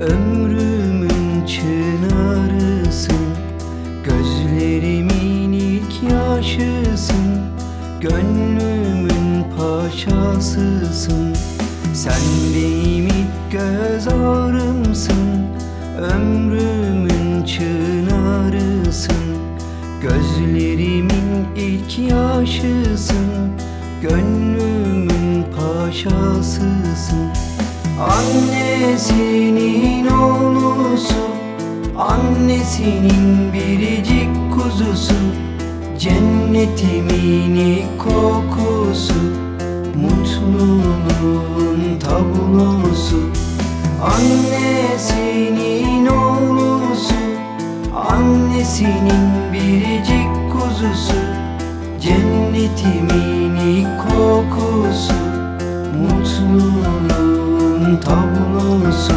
Ömrümün çınarısın, gözlerimin ilk yaşısın, gönlümün paşasısın. Sen benim ilk göz ağrımsın, ömrümün çınarısın, gözlerimin ilk yaşısın, gönlümün paşasısın. Annesinin oğlusu, annesinin biricik kuzusu, cennetimin ilk kokusu, mutluluğun tablosu. Annesinin oğlusu, annesinin biricik kuzusu, cennetimin ilk kokusu, mutluluğun tablosu.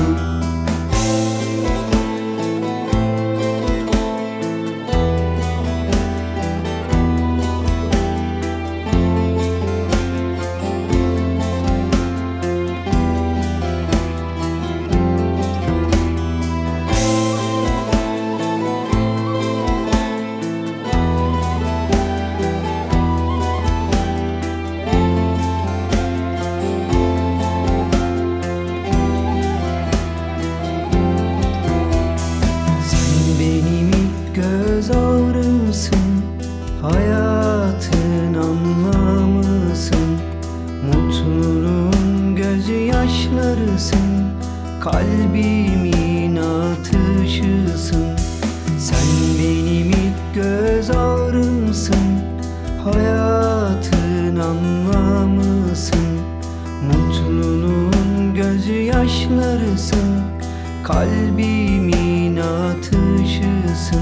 Göz ağrımsın, hayatın anlamısın, mutluluğun gözyaşlarısın, kalbimin atışısın. Sen benim ilk göz ağrımsın, hayatın anlamısın, mutluluğun gözyaşlarısın, kalbimin atışısın.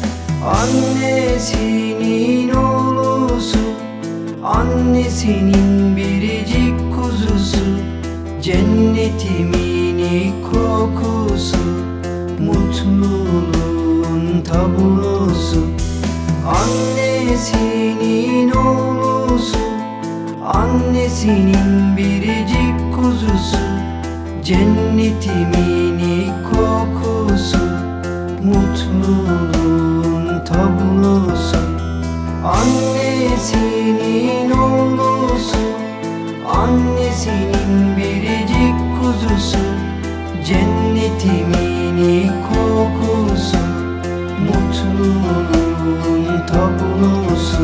Annesinin oğlusu, annesinin biricik kuzusu, cennetimin ilk kokusu, mutluluğun tablosu. Annesinin oğlusu, annesinin biricik kuzusu, cennetimin ilk kokusu, mutluluğun tablosu. Annesinin oğlusu, annesinin biricik kuzusu, cennetimin ilk kokusu, mutluluğun tablosu.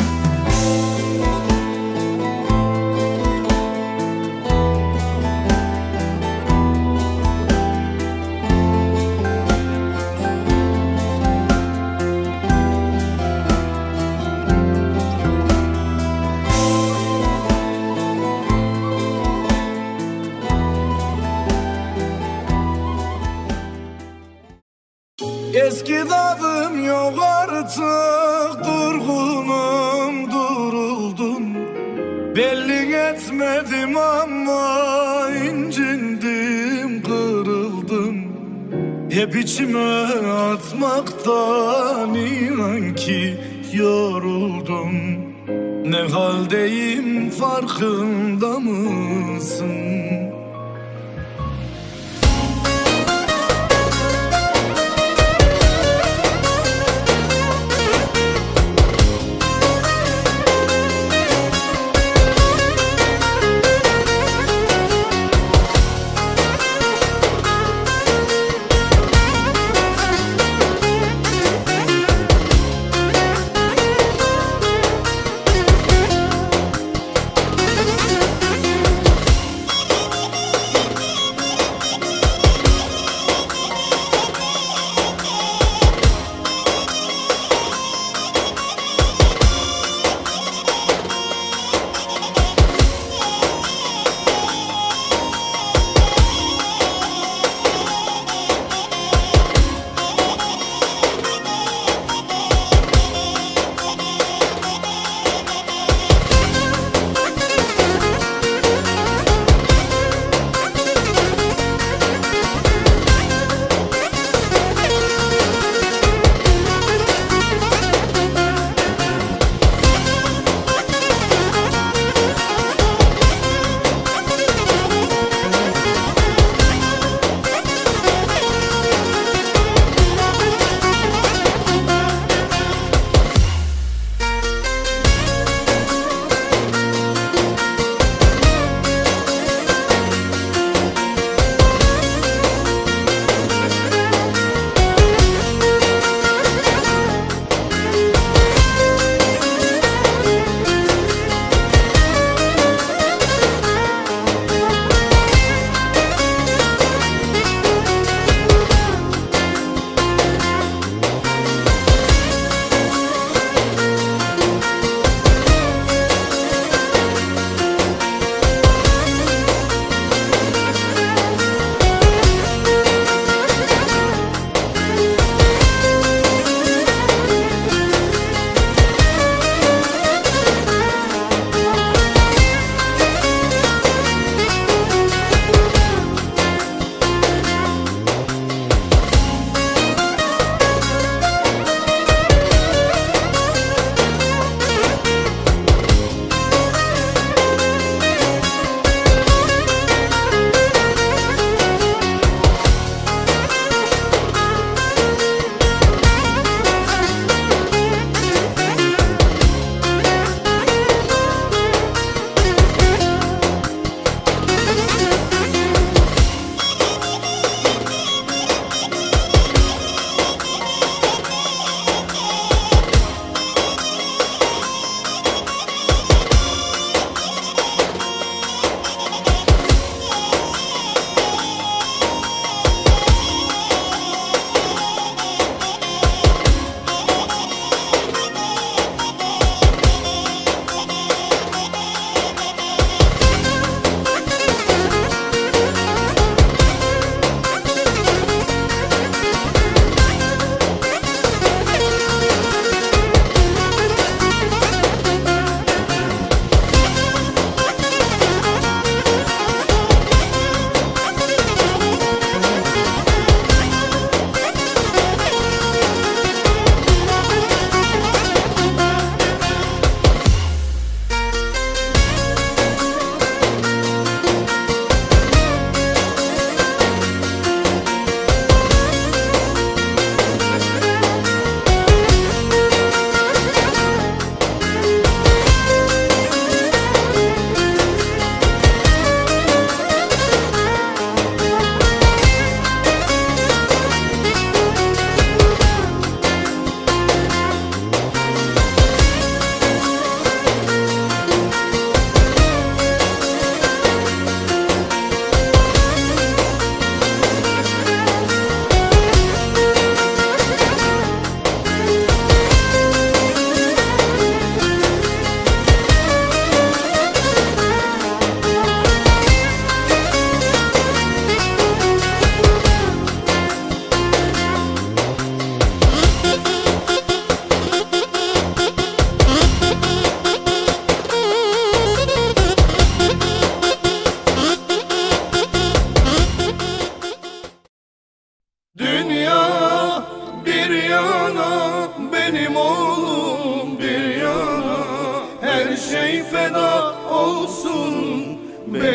Eski tadım yok artık, durgunum, duruldum. Belli etmedim ama incindim, kırıldım. Hep içime atmaktan inan ki yoruldum. Ne haldeyim farkında mısın?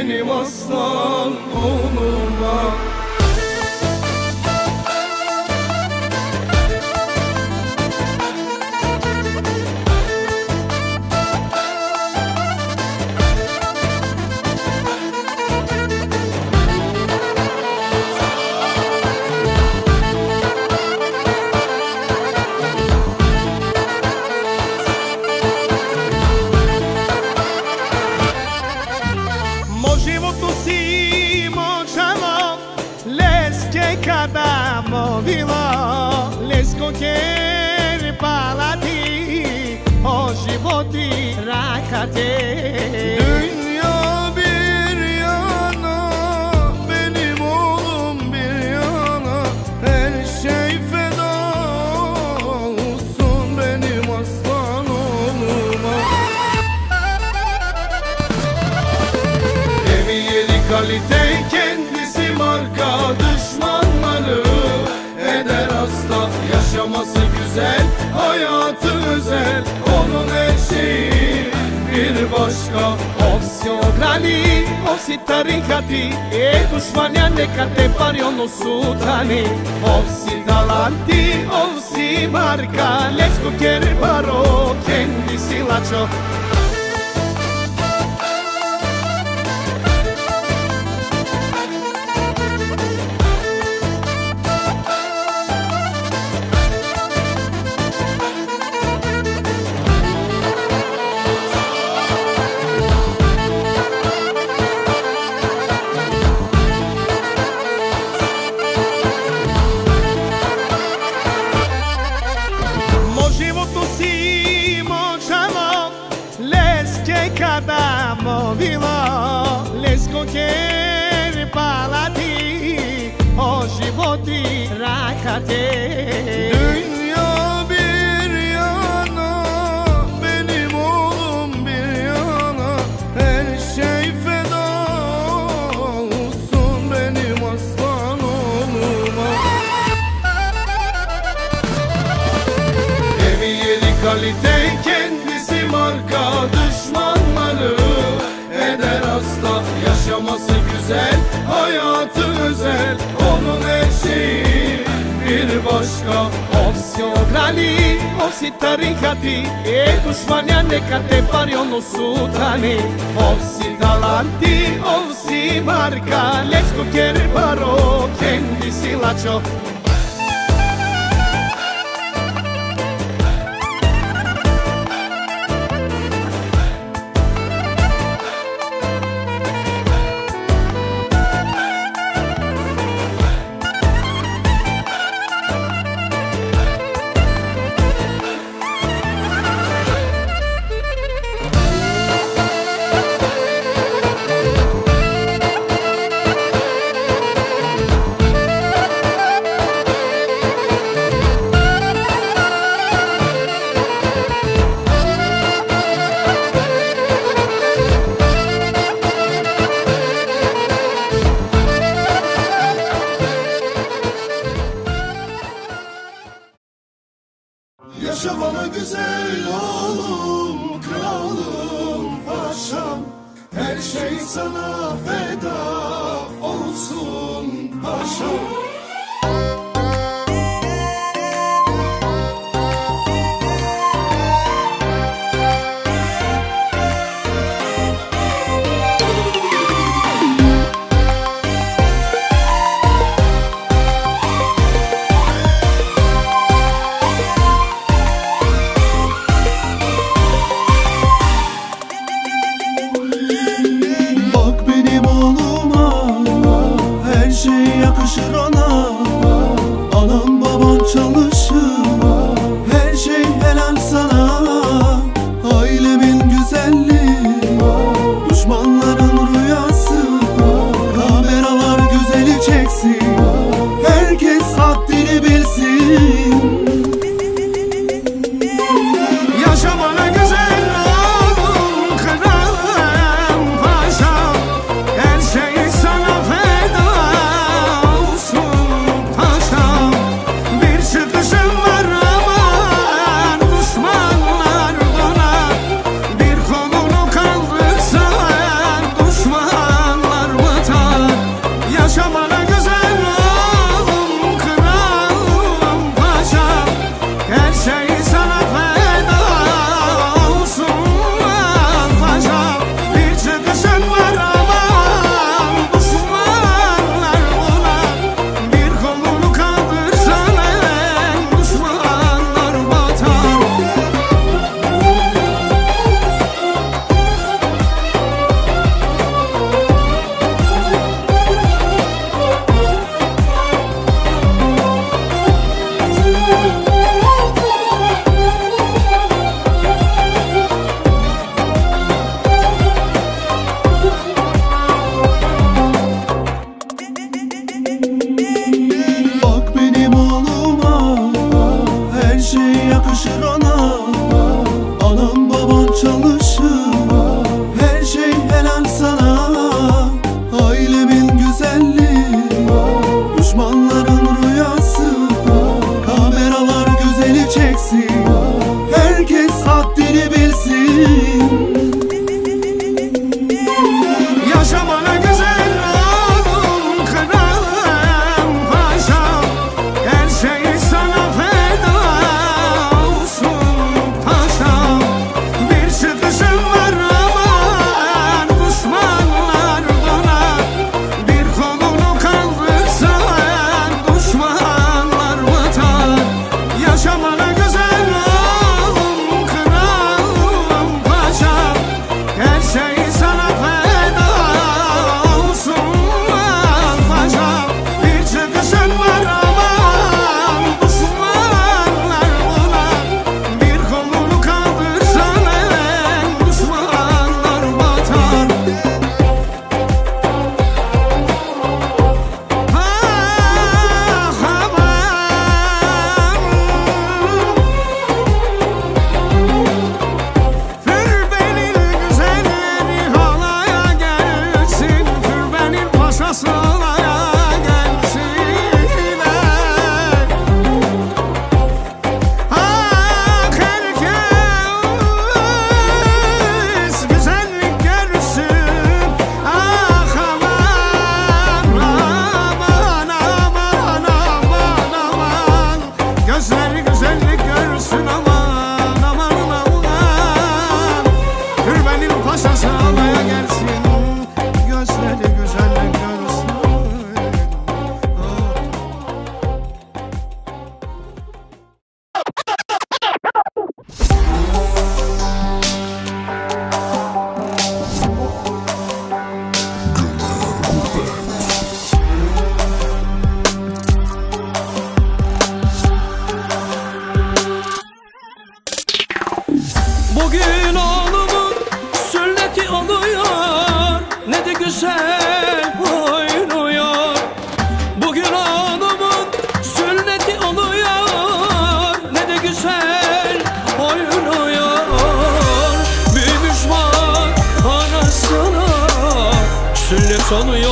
benim aslan oğluma. Quer palati o životi rakate. Dünya bir yana, benim oğlum bir yana, her şey feda olsun benim aslan oğluma. Evi yeri kalite, kendisi marka, düşmanları eder hasta. Yaşaması güzel, hayatı özel, onun her şeyi bir başka. Ovsi ograni, ovsi tarikati, dušmanja neka te pari ono sutani. Ovsi talanti, ovsi marka, lesko kjer baro, kendisi lačo. Lesko kjer palati o životi rakate. Dünya bir yana, benim oğlum bir yana, her şey feda olsun benim aslan oğluma. Evi yeri kalite, kendisi marka, düşmanları eder hasta. Yaşaması güzel, hayatı özel, onun her şeyi bir başka. Ovsi ograni, ovsi tarikati, dušmanja neka te pari ono sutani. Ovsi talanti, ovsi marka, lesko kjer baro, kendisi lačo. Yaşamamı güzel oğlum, kralım, paşam, her şey sana feda olsun paşam. Yakışır ona.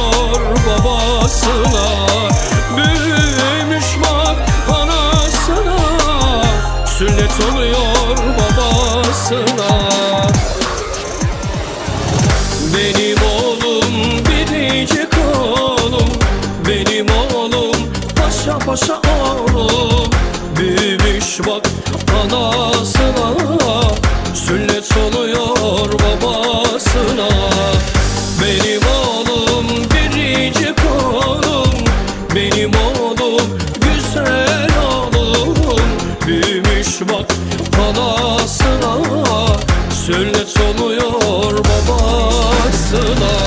oluyor babasına. Büyümüş bak anasına, sünnet oluyor babasına. Benim oğlum biricik oğlum, benim oğlum paşa paşa oğlum. Büyümüş bak anasına, sünnet oluyor babasına. Benim oğlum biricik oğlum, benim oğlum güzel oğlum. Büyümüş bak anasına, sünnet oluyor babasına.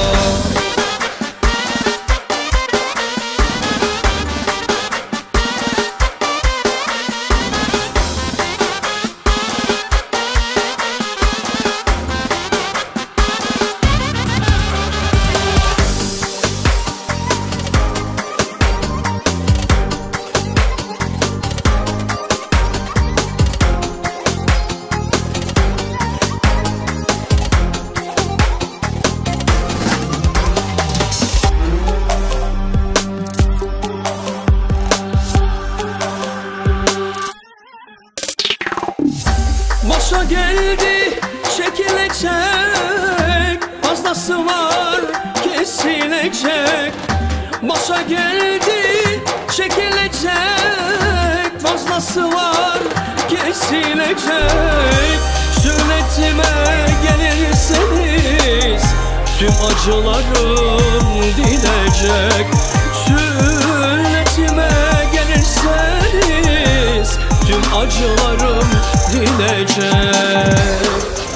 Başa geldi çekilecek, fazlası var kesilecek. Başa geldi çekilecek, fazlası var kesilecek. Sünnetime gelirseniz tüm acılarım dinecek. Sünnetime gelirseniz tüm acılarım dinecek.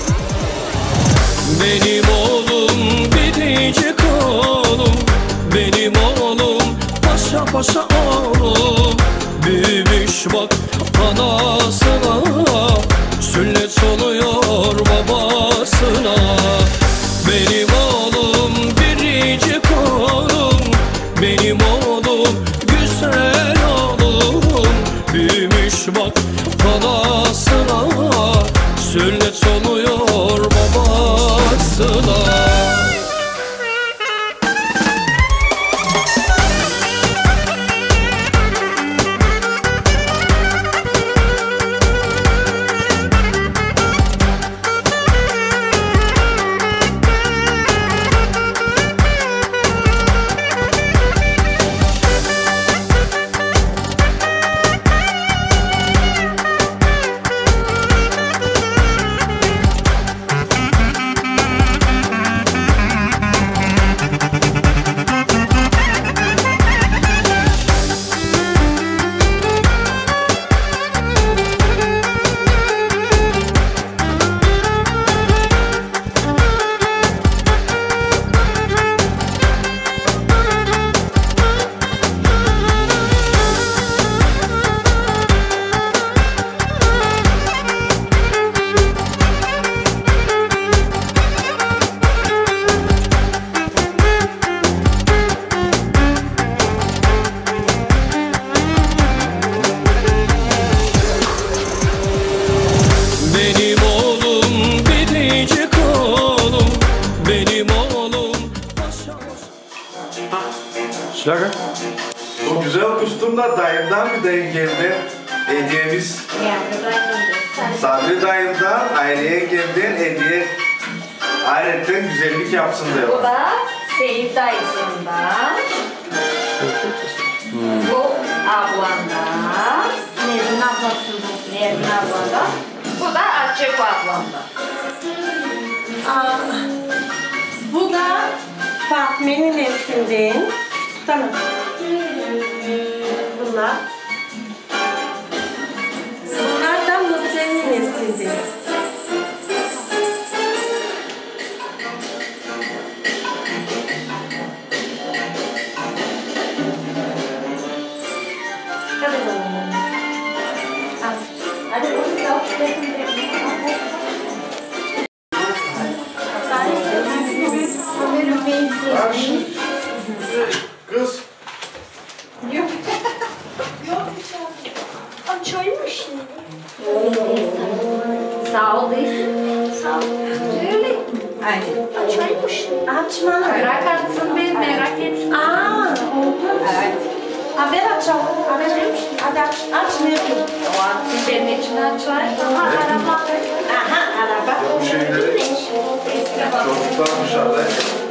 Benim oğlum biricik oğlum, benim oğlum paşa paşa oğlum. Büyümüş bak anasına, sünnet oluyor babasına. Benim oğlum biricik oğlum, benim oğlum güzel oğlum. Büyümüş bak anasına, sünnet oluyor babasına. Şaka. Bu güzel kostümler dayımdan bir dayım geldi. Hediyemiz Sabri dayımdan aileye geldi. Hediye ayrıca güzellik yapsın diyor. Bu da Seyit dayısından. Bu ablamdan. Nevin ablasından. Nevin ablamdan. Bu da Açık ablamdan. Bu da Fatma'nın nesinden. Tamam. Bunlar. Bunlar da Mutlu'nun nesinden. Hadi bakalım. Hadi onu da Kız. Yok. Yok. Açaymış. Sağ ol değilsin. Sağ ol. Öyle. Aynen. Açaymış. Açma. Merak etsin bir merak et. Aç çabuk. Hadi aç. Aç ne yapıyorsun? Benim için açar. Aha araba. Aha araba. Bu şeyleri çocuklar dışarıda.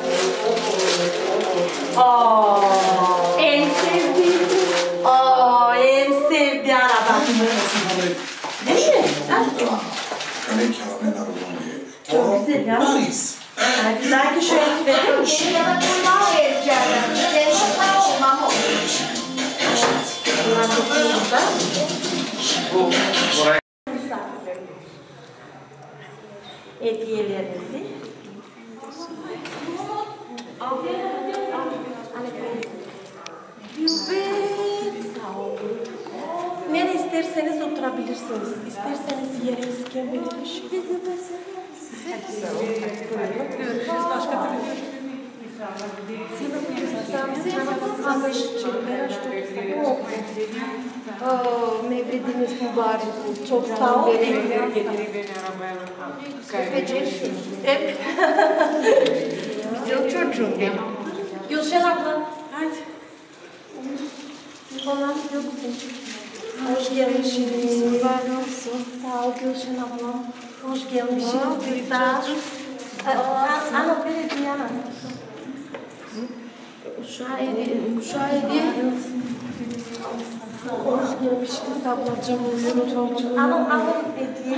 En sevdiğim. En sevdiği araba. Değil mi? Çok güzel ya. Hadi belki şöyle verir misin? Ya da bundan vereceğim. Benim bundan olmam olur. Bunlar çok güzel. Bu buraya Hediyelerinizi. Evet. Nereye isterseniz oturabilirsiniz. İsterseniz yere isken verilmiş. Görüşürüz. Başka türlü görüşürüz. Mevlidiniz mübarek. Çok sağ ol. Evet. Güzel çocuğum benim. Gülşen abla. Hadi. Falan yok mu? Hoş gelmişsiniz. Mübarek olsun. Sağ ol Gülşen abla. Hoş gelmişsiniz. Güzel. Ana böyle diyemem. Şahidi. Hoş gelmişsiniz ablacığım. Alın hediye.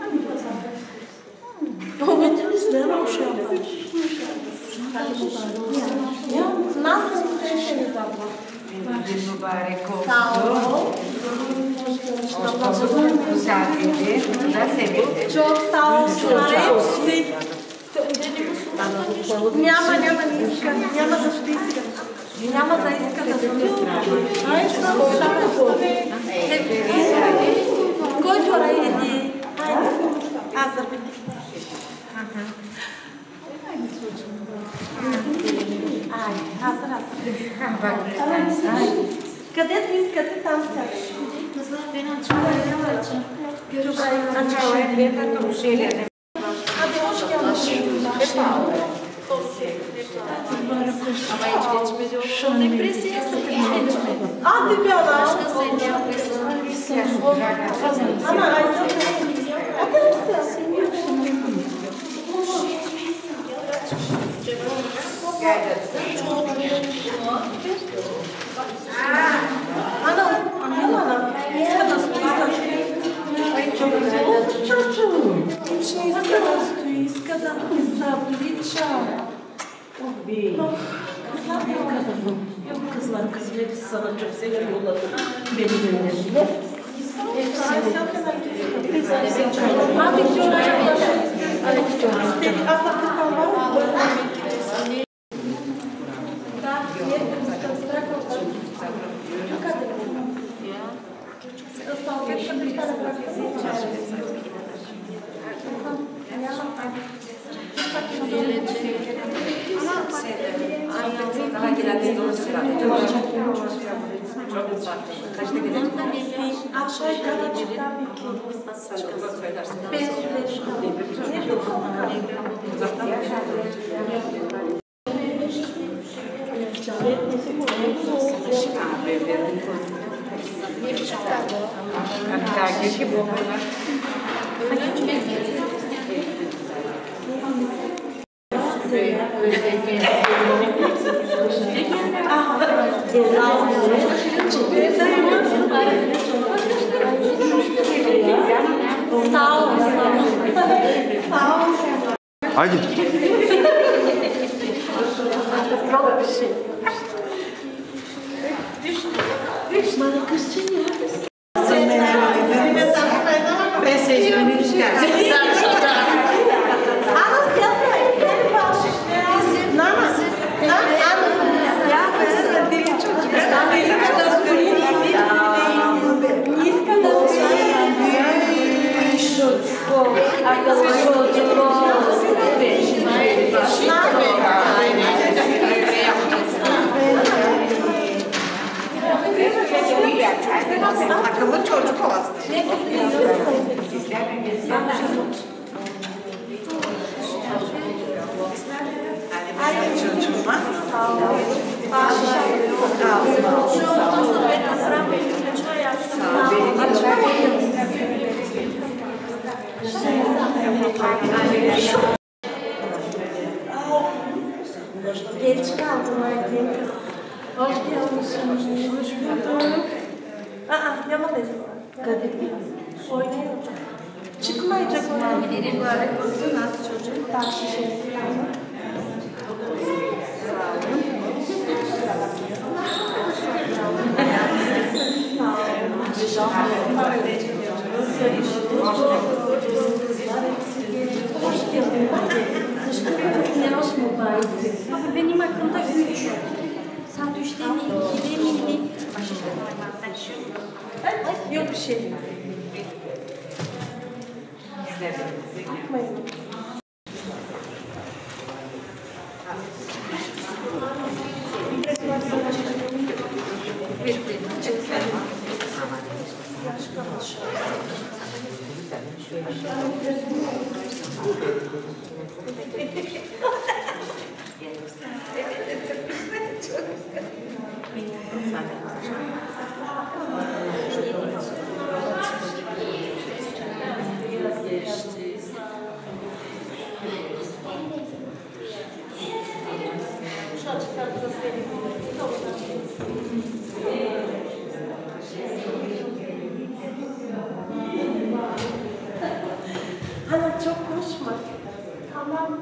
O bedeniz ne olmuş ya? Nasıl isterseniz abla? Mübarek olsun. Sağ ol. Güzel dedi. Bu da sevildi. Çok sağ olsunlar hepsi. Няма да иска. Няма да ще иска. Няма да иска да се Кой твора еди? Аз запитах. Където искате, там сядаш. Hadi hoş geldin. Ama hiç geçmedi olsun. Depresiye sıkıntı. Hadi bir ana. Ana Ayşe. Hadi Ana. Иска да ми заблича. Kızlar hepsi sana çok selam yolladı. Beni gönderdiler. Abi Daha gelenleri doğru söyledi. Kaçta gelecek? aşağı yukarı tabii ki. Ben söylerim. Sağ ol. Sağ ol. Haydi. Bana kızcın ya. Ben seçmeni çıkarsın. Akıllı çocuk olasın. geldin kız. Hoş gelmişsin. Hoş bulduk. Yamalıyız. Kadir oynayacak. Çıkmayacak mı? Mübarek olsun az çocuk. Bak şişesi. Hoş geldin. Ne hoş mübarek. Ama benim aklımda 3. Saat 3'te mi? 2'de mi? Yok bir şey. Ana çok konuşma. Tamam.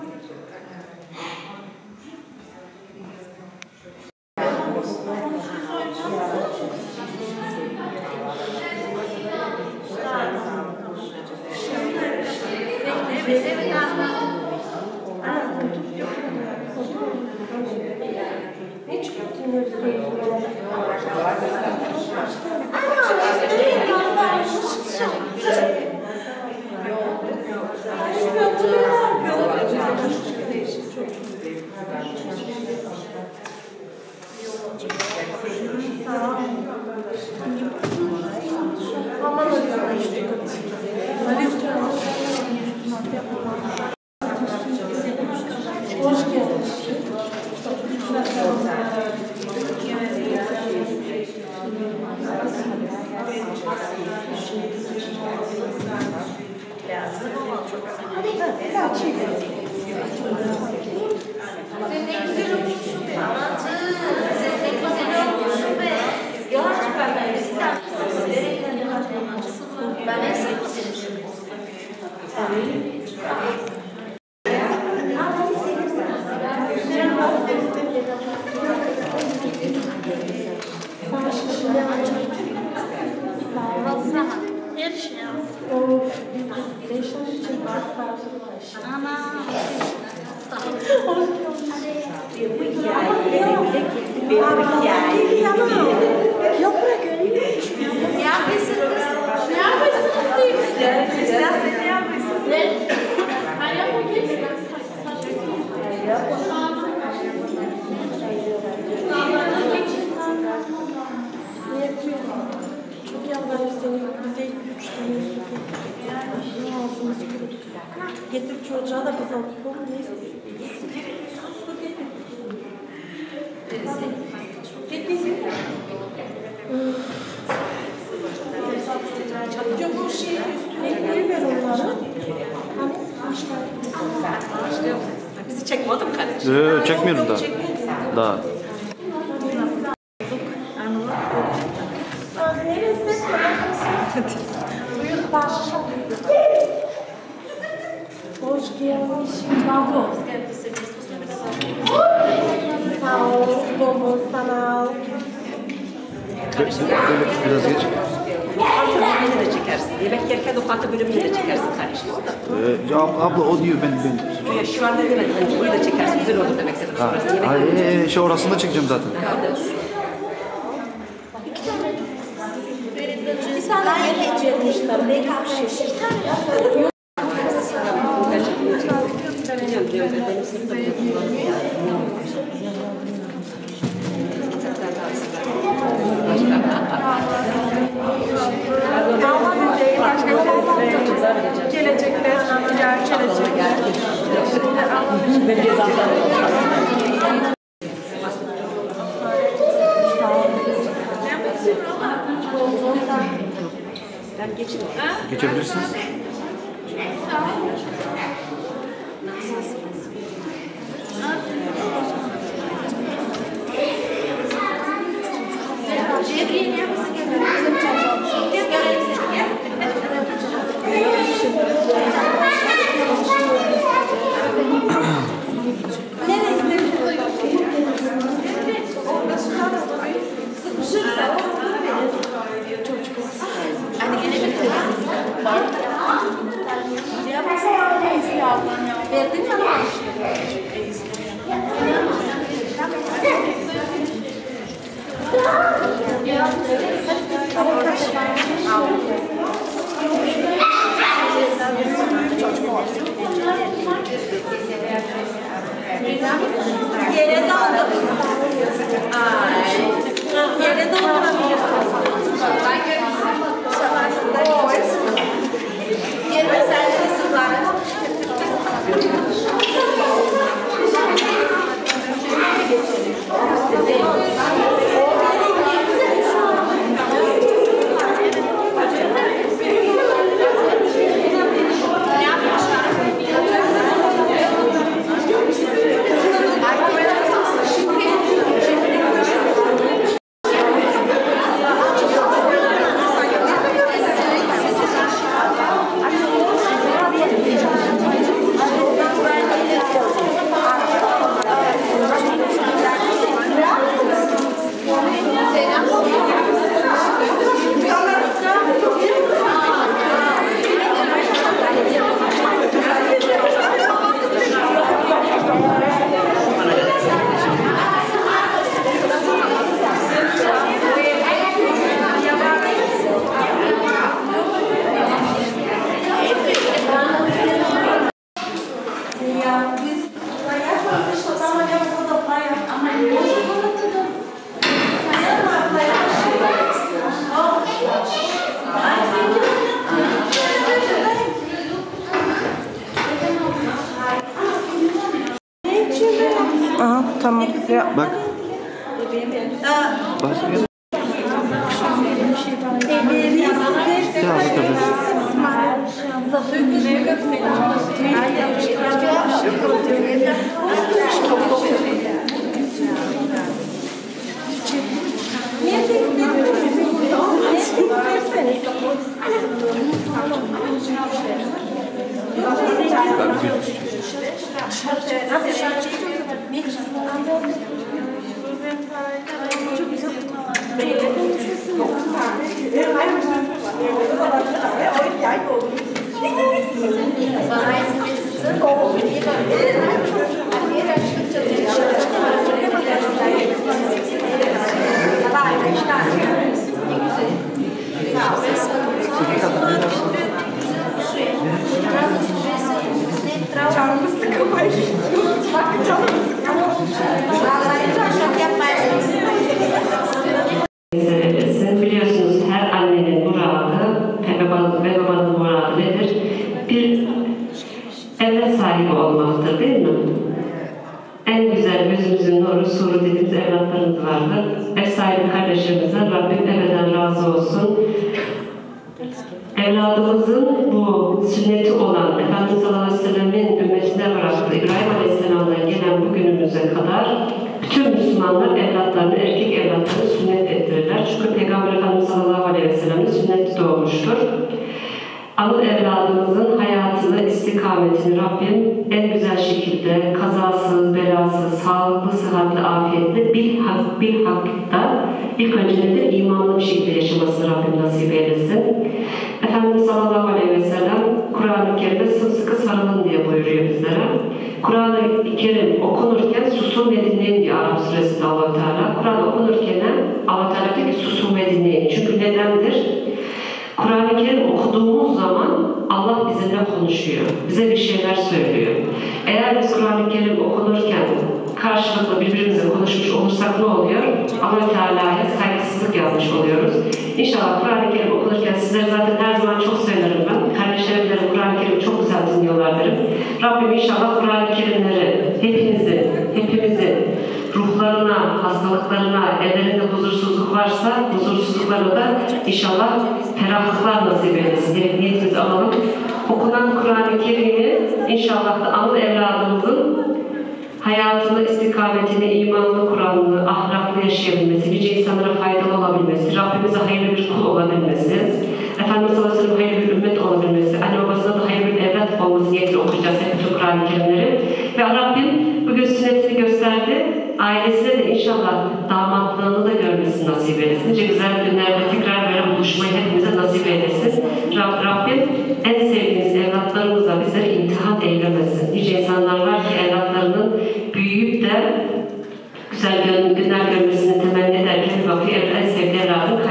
Getir çocuğa da biz alalım. Ne istiyorsun? Yok o şeyin üstüne koyuver onları. Bizi çekmedim kardeşim. Yok çekmiyorum daha. Daha. Neresi? Buyur başla. Hoş gelmişsin baba. Sağ ol, baba sana al. Biraz geç. Fatı bölümünü de çekersin. Yemek yerken o fatı bölümünü de çekersin kardeşim orada. Ya abla o diyor ben. Ya şu anda demedim. Burayı da çekersin. Güzel olur demek istedim. Sonrası yemek Hayır, şey orasını çekeceğim zaten. Bir tane yemek yemişler. Ne bir şey. Gelecekte Geçebilirsiniz. Yere daldım. Yere doldurabiliyorsun. Yere sergisi var. Aha, tamam. Ya. Bak. Başka bir Biliyorsunuz her annenin muradı ve babanın muradı nedir? Bir evlat sahibi olmaktır, değil mi? En güzel gözümüzün nuru, suru dediğimiz evlatlarımız vardır. Ev sahibi kardeşlerimizden Rabbim ebeden razı olsun. Evladımızın bu sünneti olan Efendimiz sallallahu aleyhi ve sellem'in ümmetine bıraktığı İbrahim aleyhisselam'dan gelen bugünümüze kadar bütün Müslümanlar evlatlarını, erkek evlatlarını sünnet ettirirler. Çünkü Peygamber Efendimiz sallallahu aleyhi ve sellem'in sünneti doğmuştur. Anıl evladımızın hayatını, istikametini Rabbim en güzel şekilde kazasız, belasız, sağlıklı, sıhhatli, afiyetli bilhakta ilk önce nedir? İmanlı bir şekilde yaşamasını Rabbim nasip eylesin. Efendimiz sallallahu aleyhi ve sellem Kur'an-ı Kerim'de sımsıkı sarılın diye buyuruyor bizlere. Kur'an-ı Kerim okunurken susun ve dinleyin diyor Arap suresinde Allah-u Teala. Kur'an okunurken Allah-u Teala diyor ki susun ve dinleyin. Çünkü nedendir? Kur'an-ı Kerim okuduğumuz zaman Allah bizimle konuşuyor. Bize bir şeyler söylüyor. Eğer biz Kur'an-ı Kerim okunurken karşılıklı birbirimizle konuşmuş olursak ne oluyor? Allah-u Teala'ya saygısızlık yapmış oluyoruz. İnşallah Kur'an-ı Kerim okunurken sizlere zaten her zaman çok söylerim ben. Kardeşlerim derim Kur'an-ı Kerim'i çok güzel dinliyorlar derim. Rabbim inşallah Kur'an-ı Kerimleri hepimizin ruhlarına, hastalıklarına, ellerinde huzursuzluk varsa huzursuzlukları da inşallah ferahlıklar nasip eylesin. Direkt niyetimizi alalım. Okunan Kur'an-ı Kerim'i inşallah da anıl evladımızın hayatını, istikametini, imanlı, Kur'an'ını, ahlaklı yaşayabilmesi, nice insanlara faydalı olabilmesi, Rabbimize hayırlı bir kul olabilmesi, Efendimiz sallallahu aleyhi ve sellem hayırlı bir ümmet olabilmesi, anne babasına da hayırlı bir evlat olması niyetiyle okuyacağız hep bütün Kur'an-ı Kerimleri. Ve Rabbim bugün sünnetini gösterdi. Ailesine de inşallah damatlığını da görmesini nasip eylesin. Nice güzel günlerde tekrar böyle buluşmayı hepimize nasip eylesin. Rabbim en sevdiğimiz evlatlarımızla bizleri imtihan eylemesin. Nice insanlar var ki evlatlarının büyüyüp de güzel günler görmesini temenni ederken bakıyor en sevdiği evladını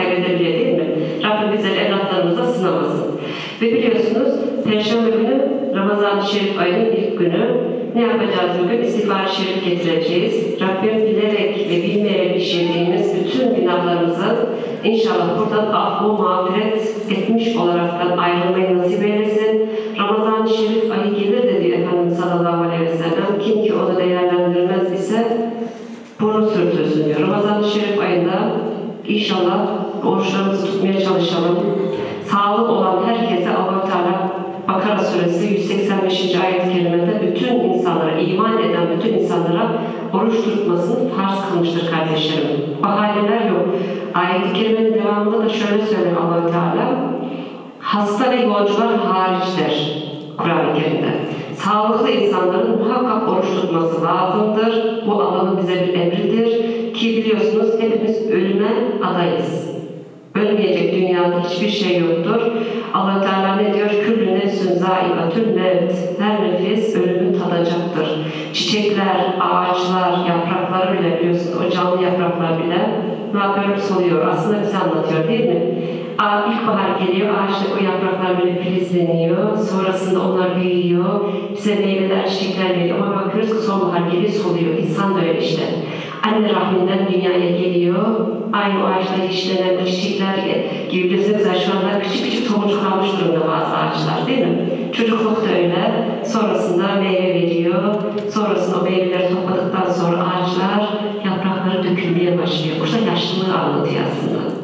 Ramazan-ı Şerif ayının ilk günü. Ne yapacağız bugün? İstiğfar-ı Şerif getireceğiz. Rabbim bilerek ve bilmeyerek işlediğimiz bütün günahlarımızı inşallah buradan affı mağfiret etmiş olaraktan ayrılmayı nasip eylesin. Ramazan-ı Şerif ayı gelir de diyor Efendimiz sallallahu aleyhi ve sellem. Kim ki onu değerlendirmez ise burnu sürtürsün diyor. Ramazan-ı Şerif ayında inşallah oruçlarımızı tutmaya çalışalım. Sağlık olan herkese Allah-u Teala Bakara suresi 185. ayet-i kerimede bütün insanlara, iman eden bütün insanlara oruç tutmasını farz kılmıştır kardeşlerim. Bahaneler yok. Ayet-i kerimenin devamında da şöyle söylüyor Allah-u Teala. Hasta ve yolcular hariçtir Kur'an-ı Kerim'de. Sağlıklı insanların muhakkak oruç tutması lazımdır. Bu Allah'ın bize bir emridir. Ki biliyorsunuz hepimiz ölüme adayız. Ölmeyecek dünyada hiçbir şey yoktur. Allah Teala ne diyor? Küllü nefsün zâikatül mevt. Her nefis ölümü tadacaktır. Çiçekler, ağaçlar, yaprakları bile biliyorsunuz, o canlı yapraklar bile ne yapıyor? Soluyor. Aslında bize anlatıyor değil mi? İlkbahar geliyor, ağaçta o yapraklar böyle filizleniyor. Sonrasında onlar büyüyor. Bize meyveler, çiçekler veriyor. Ama bakıyoruz ki sonbahar geliyor, soluyor. İnsan da öyle işte. Anne rahminden dünyaya geliyor. Aynı o ağaçta işlenen o çiçekler gibi bilirsiniz. Şu anda küçük küçük tomurcuk kalmış durumda bazı ağaçlar değil mi? Çocukluk da öyle. Sonrasında meyve veriyor. Sonrasında o meyveleri topladıktan sonra ağaçlar yaprakları dökülmeye başlıyor. Burada yaşlılığı anlatıyor aslında.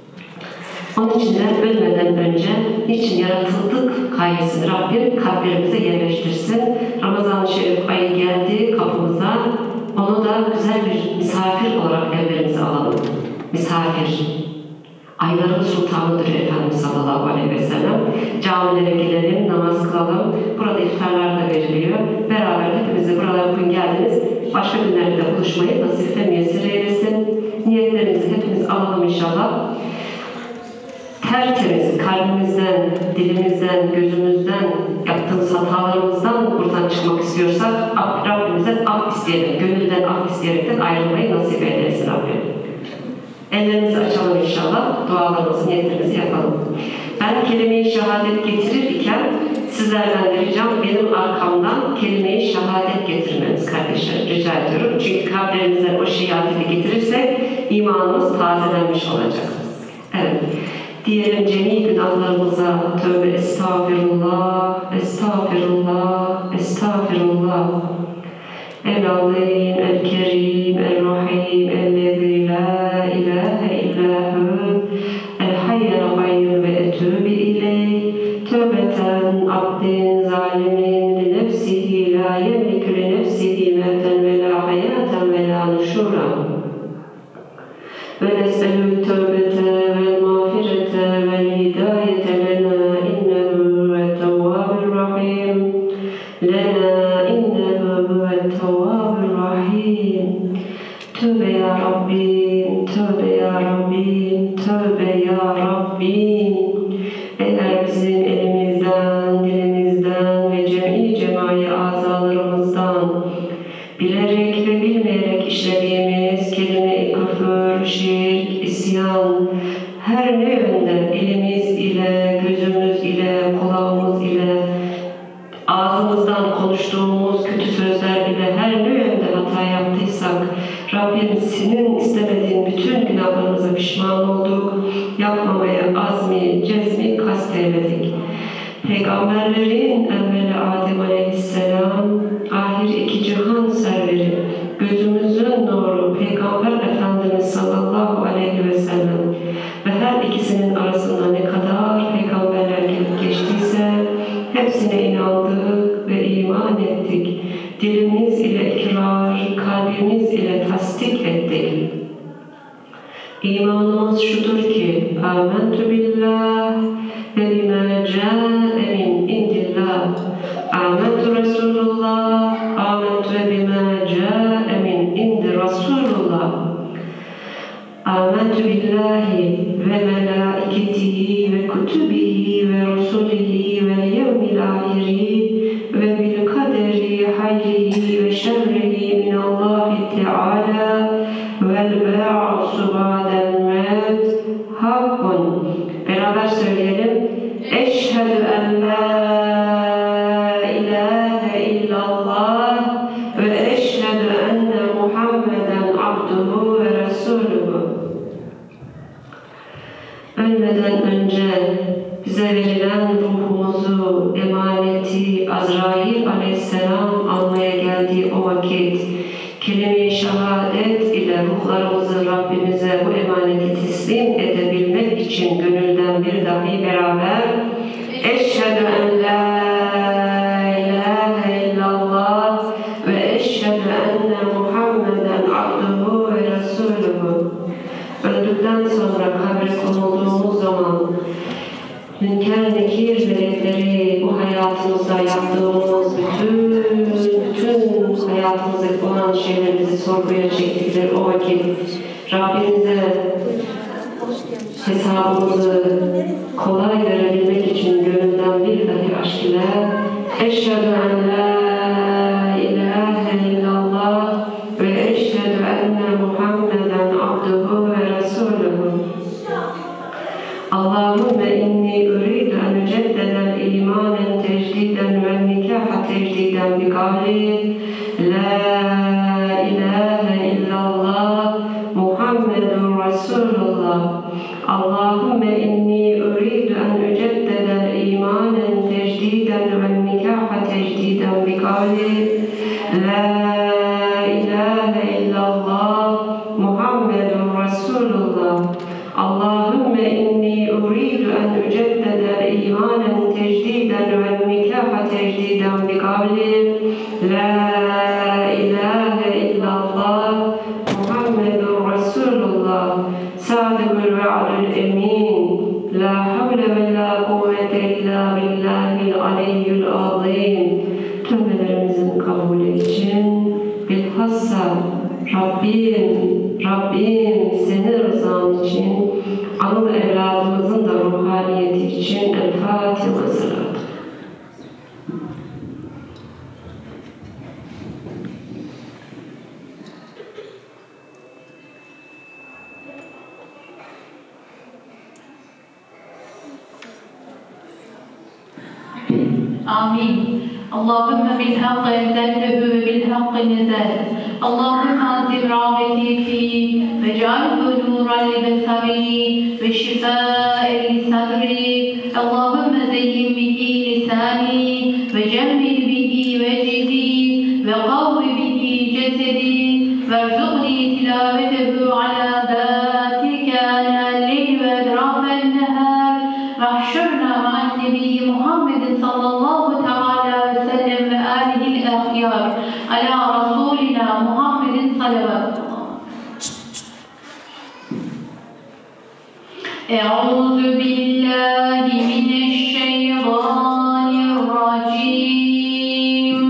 Onun için de ölmeden önce niçin yaratıldık gayrısını Rabbim kalplerimize yerleştirsin. Ramazan-ı Şerif ayı geldi kapımıza. Onu da güzel bir misafir olarak evlerimize alalım. Misafir. Ayların sultanıdır Efendimiz sallallahu aleyhi ve sellem. Camilere gidelim, namaz kılalım. Burada iftarlar da veriliyor. Beraber hepimiz de buralara bugün geldiniz. Başka günlerde buluşmayı nasip ve müyesser eylesin. Niyetlerimizi hepimiz alalım inşallah. Tertemiz kalbimizden, dilimizden, gözümüzden, yaptığımız hatalarımızdan buradan çıkmak istiyorsak Rabbimizden af isteyelim. Gönülden af isteyerekten ayrılmayı nasip eylesin Rabbim. Ellerimizi açalım inşallah. Dualarımızı, niyetlerimizi yapalım. Ben kelime-i şehadet getirirken sizlerden de ricam benim arkamdan kelime-i şehadet getirmeniz kardeşlerim. Rica ediyorum. Çünkü kalplerimizden o şehadeti getirirsek imanımız tazelenmiş olacak. Evet. Diyelim cemi günahlarımıza tövbe estağfirullah, estağfirullah, estağfirullah. El-Azim, El-Kerim, El-Rahim, El-Lezi la ilahe illahu, El-Hayyel Gayyum ve etûbü ileyh. Tövbeten abdin zalimin li nefsihi la yemlikü li nefsihi mevten ve la hayaten ve la nuşura. Ve nes'elü tövbete vel mağfirete vel hidayete lena innehu ve tevvâbir rahim. Lena innehu ve tevvâbir rahim. Tövbe ya Rabbim, tövbe ya Rabbim, tövbe ya Rabbim. Eğer bizim elimizden, dilimizden ve cem'i cemai azalarımızdan bilerek ve bilmeyerek işlediğimiz kelime-i küfür, şirk, isyan, her ne yönde elimiz ile, gözümüz ile, kulağımız ile, ağzımızdan konuştuğumuz kötü sözler ile her ne yönde hata yaptıysak, Rabbim senin istemediğin bütün günahlarımıza pişman olduk, yapmamaya azmi, cezmi kasteyledik. Peygamberlerin evveli Adem aleyhisselam, ahir iki cihan serveri, gözümüzün nuru Peygamber Efendimiz sallallahu aleyhi ve sellem ve her ikisinin arasında ne kadar peygamberler gelip geçtiyse hepsine inandık ve iman ettik. Dilimiz ile ikrar, kalbimiz ile tasdik ettik. İmanımız şudur ki, âmentü billah ve bimâ câe min indillah. Âmentü Resulullah, âmentü bimâ câe min indi Resulullah. Âmentü billahi ve melâiketihi ve kutubihi ve rusulihi ve yevmil ahiri ve bil kaderi hayrihi ve şerrihi minallahi teâlâ vel ba'su ba'del mevt hakkun. Beraber söyleyelim. Eşhedü en la ilahe ölmeden önce bize verilen ruhumuzu, emaneti Azrail aleyhisselam almaya geldiği o vakit kelime-i şehadet ile ruhlarımızı Rabbimize bu emaneti teslim edebilmek için gönülden bir dahi beraber Eşhedü en la ilahe illallah ve eşhedü enne Muhammeden abduhu ve resuluhu. Öldükten sonra kabre konulduğumuz zaman Münker Nekir melekleri bu hayatımızda yaptığımız bütün hayatımızda olan şeylerimizi sorguya çektikleri o vakit Rabbimize hesabımızı kolay verebilmek için gönülden bir dahi aşk ile Eşhedü en la ilahe illallah ve eşhedü enne Muhammeden abduhu ve resuluhu. Allahümme inni uridu en üceddeden imanen tecdiden ve nikaha tecdiden bi kavli la ilahe illallah Muhammedun Resulullah. Allahümme inni uridu en üceddeden imanen tecdiden ve nikaha tecdiden bi kavli la ilahe illallah Muhammedun Resulullah. Allahümme inni uridu en üceddede imanen tecdiden ve nikaha tecdiden bi kavli la ilahe illallah Muhammedun Resulullah. Sadıkül ve'adül emin. La havle ve la kuvvete illa billahil aliyyül azim. Tövbelerimizin kabulü için bilhassa Rabbim senin rızan için, anıl evladımızın da ruhaniyeti için El Fatiha sırat. Amin. Allahümme bil hakkı enzeltehu ve bil hakkı nezel. Allahümme azim rahmeti fi ve cealhu nuran li besari ve şifâen li sadri. Allahümme zeyyin bihi lisani ve cemmil bihi vecidi ve kavvi bihi cesedi ve rzuqni tilavetehu ala dâtike anâ-lleyl ve edrafen nehâr ve ahşurna ma'an nebiyyi Muhammedin sallallahu teâlâ ve sellem ve âlihil ahyâr ala Rasulina Muhammedin salavat. Eûzü billahi mineşşeytanirracim.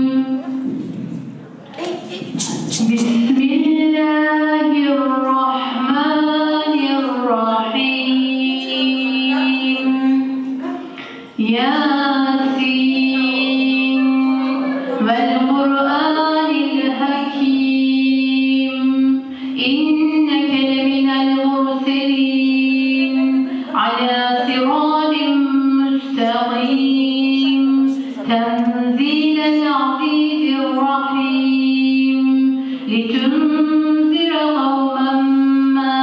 Bismillahirrahmanirrahim. Yasin vel Kur'anil hakim. İnneke leminel murselin ala siratin müstakim. Tenzilel azizir rahim. Litunzira kavmen ma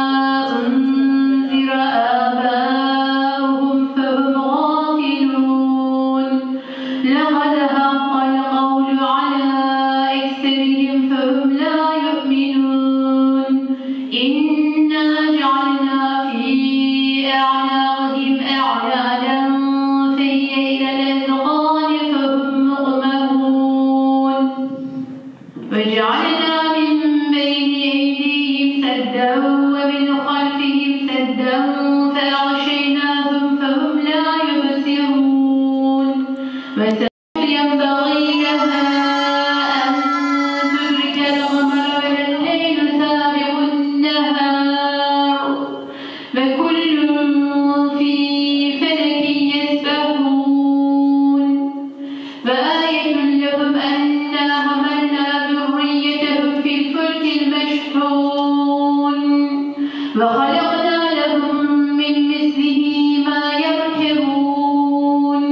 unzira âbâuhum fehum gâfilûn. Lekad haqqal kavlu alâ ekserihim fehum lâ yu'minûn. İnna cealnâ fî e'nâqihim e'lâlen fehiyye ilel ezqâni fehum muqmahûn. Ve cealnâ min beyni eydihim sedden ve min halfihim sedden fe'ağşeynâhum fehum lâ yubsirûn. Ve ينبغي لها أن تدرك القمر والليل سابق النهار وكل في فلك يسبحون. وآية لهم أنا حملنا ذريتهم في الفلك المشحون وخلقنا لهم من مثله ما يركبون.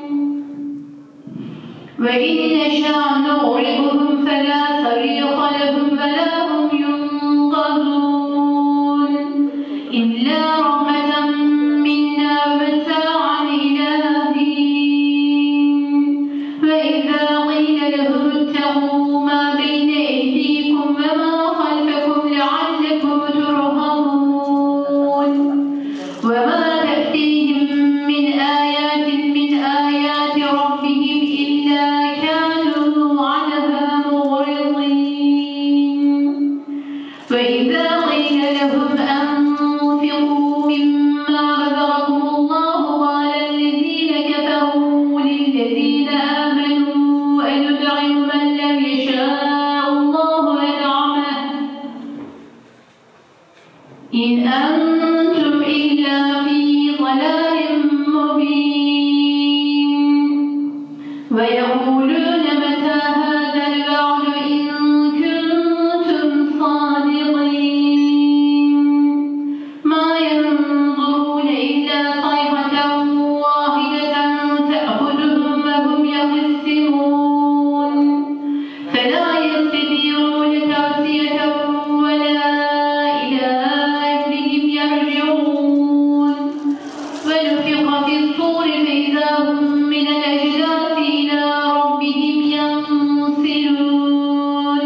وإن نشأ نغرقهم فلا صريخ لهم ولا هم ينقذون إلا رحمة إن أنتم إلا في ضلال مبين ويقولون متى هذا الوعد إن كنتم صادقين ما ينظرون إلا صيحة واحدة تأخذهم وهم يخصمون فلا يستطيعون توصية ولا إلى أهلهم يرجعون ونفخ في الصور فإذا هم من الأجداث إلى ربهم ينسلون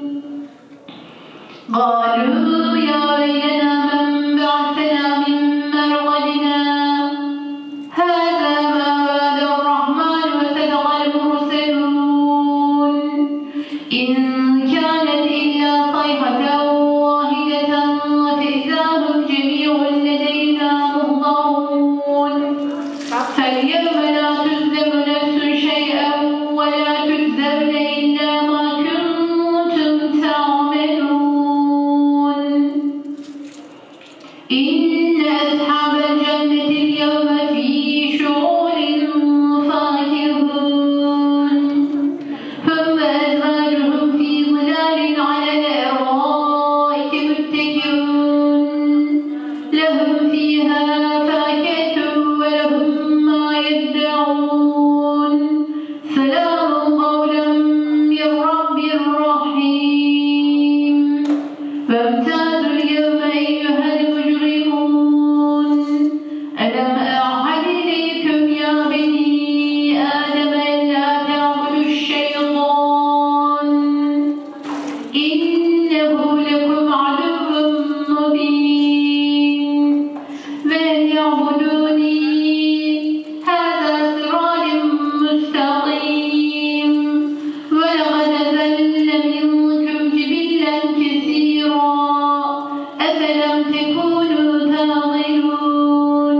قالوا يا ويلنا من بعثنا من مرقدنا هذا ما وعد الرحمن وصدق المرسلون إن كانت إلا صيحة واحدة فإذا هم جميع لدينا مهضرون فاليوم لا تظلم نفس شيئا ولا تجزون إلا ما كنتم تعملون إن أصحاب الجنة اليوم في شعور فاكهون هم وأزواجهم في ظلال على الأرائك متكئون لهم فيها فاكهة ولهم ما يدعون سلام قولا من رب رحيم وامتازوا اليوم أيها المجرمون ألم أعهد إليكم يا بني آدم ألا تعبدوا الشيطان إنه لكم عدو مبين وأن يعبدوني هذا صراط مستقيم ولقد أضل منكم جبلا كثيرا أفلم تكونوا تعقلون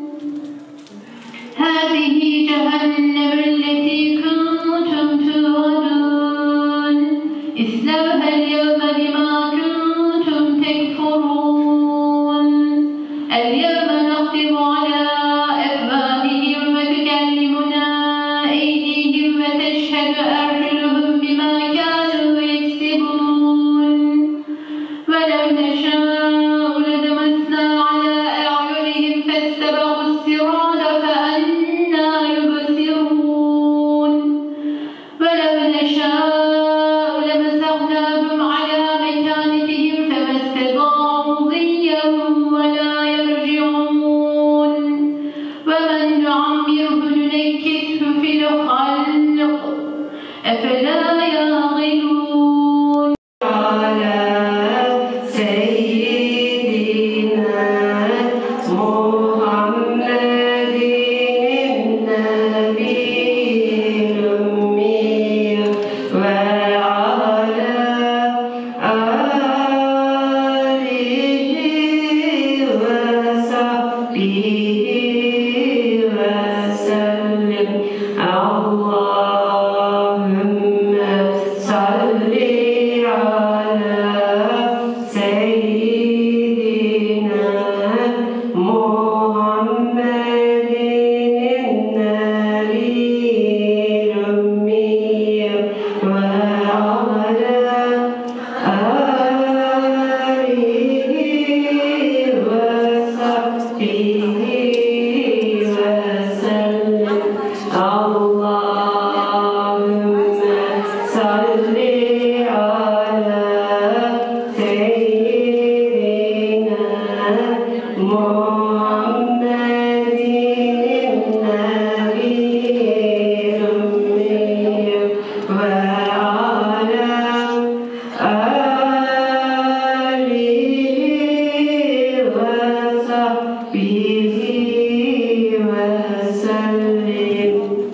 هذه جهنم التي كنتم توعدون اصلوها اليوم بما كنتم تكفرون اليوم نختم على أفواههم وتكلمنا أيديهم وتشهد أرجلهم بما كانوا يكسبون ولو نشاء لطمسنا على أعينهم فاستبقوا الصراط فأنى يبصرون ولو نشاء لمسخناهم على مكانتهم فما استطاعوا ضيا ولا يرجعون ومن نعمره ننكسه في الخلق أفلا يعقلون على سيدنا محمد النبي الأمي وعلى آله وصحبه وسلم اللهم صل على سيدنا محمد النبي الأمي وعلى آله وصحبه وسلم اللهم صل على سيدنا محمد النبي الأمي وعلى آله وصحبه وسلم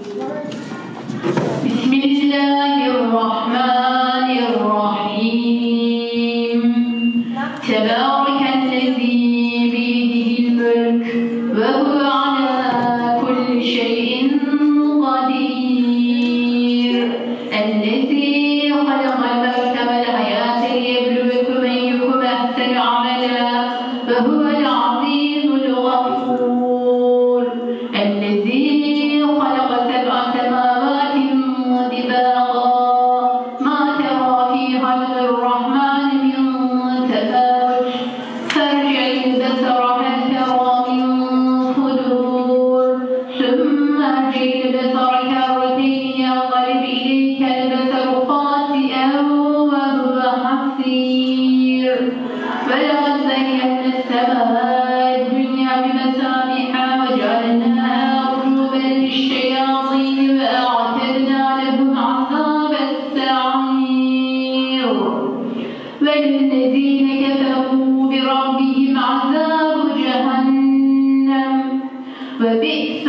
بسم الله الرحمن الرحيم تبارك الذي بيده الملك وهو على كل شيء قدير الذي خلق الموت والحياة ليبلوكم أيكم أحسن عملا وهو العزيز الغفور الذي خلق 7 سماوات طباقا ما ترى في خلق الرحمن من تفاوت فارجع البصر هل ترى من فطور ثم ارجع البصر كرتين ينقلب إليك البصر خاسئا وهو حسير ولقد زينا السماء الدنيا بمصابيح وجعلناها رجوما للشياطين وأعتدنا لهم عذاب السعير والذين كفروا بربهم عذاب جهنم وبئس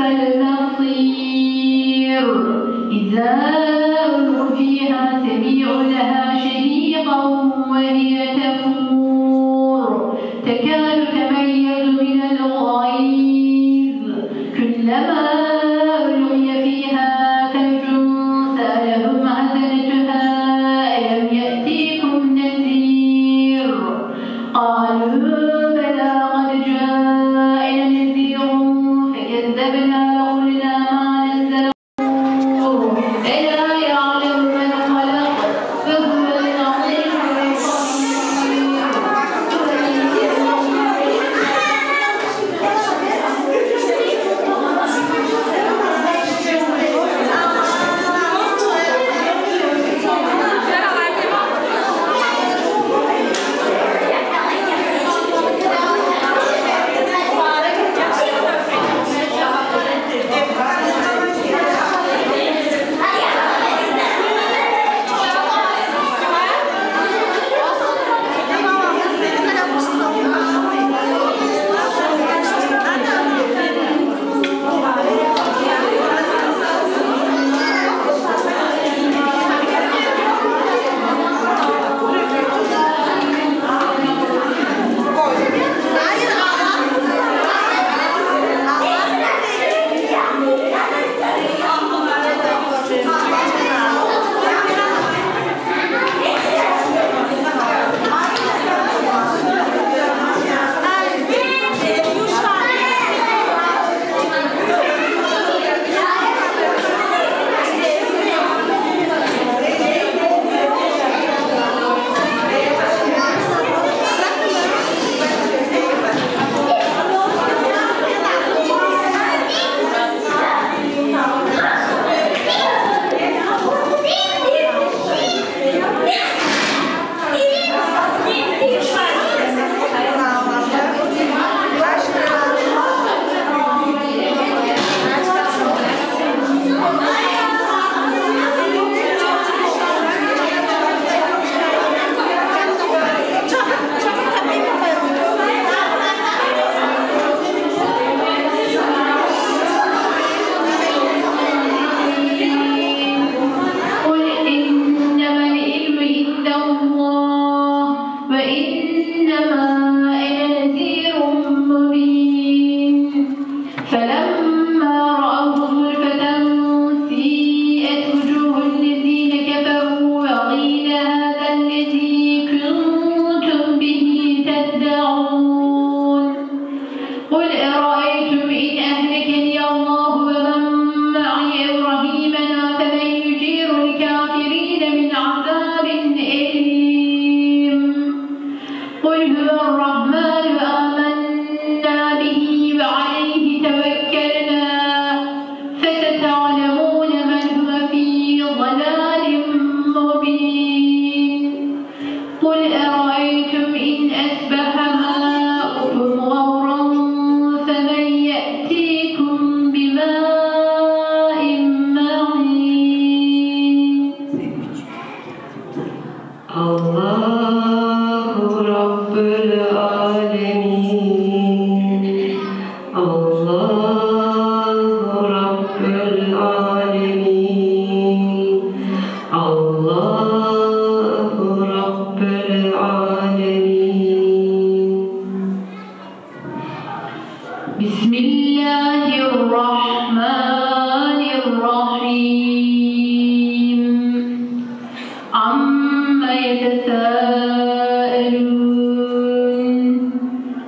المصير إذا ألقوا فيها سمعوا لها شهيقا وهي تفور تكاد تميز من الغيظ كلما ألقي فيها فوج سألهم خزنتها ألم يأتيكم نذير قالوا بلى قد جاءنا نذير فكذبنا وقلنا ما نزل ألا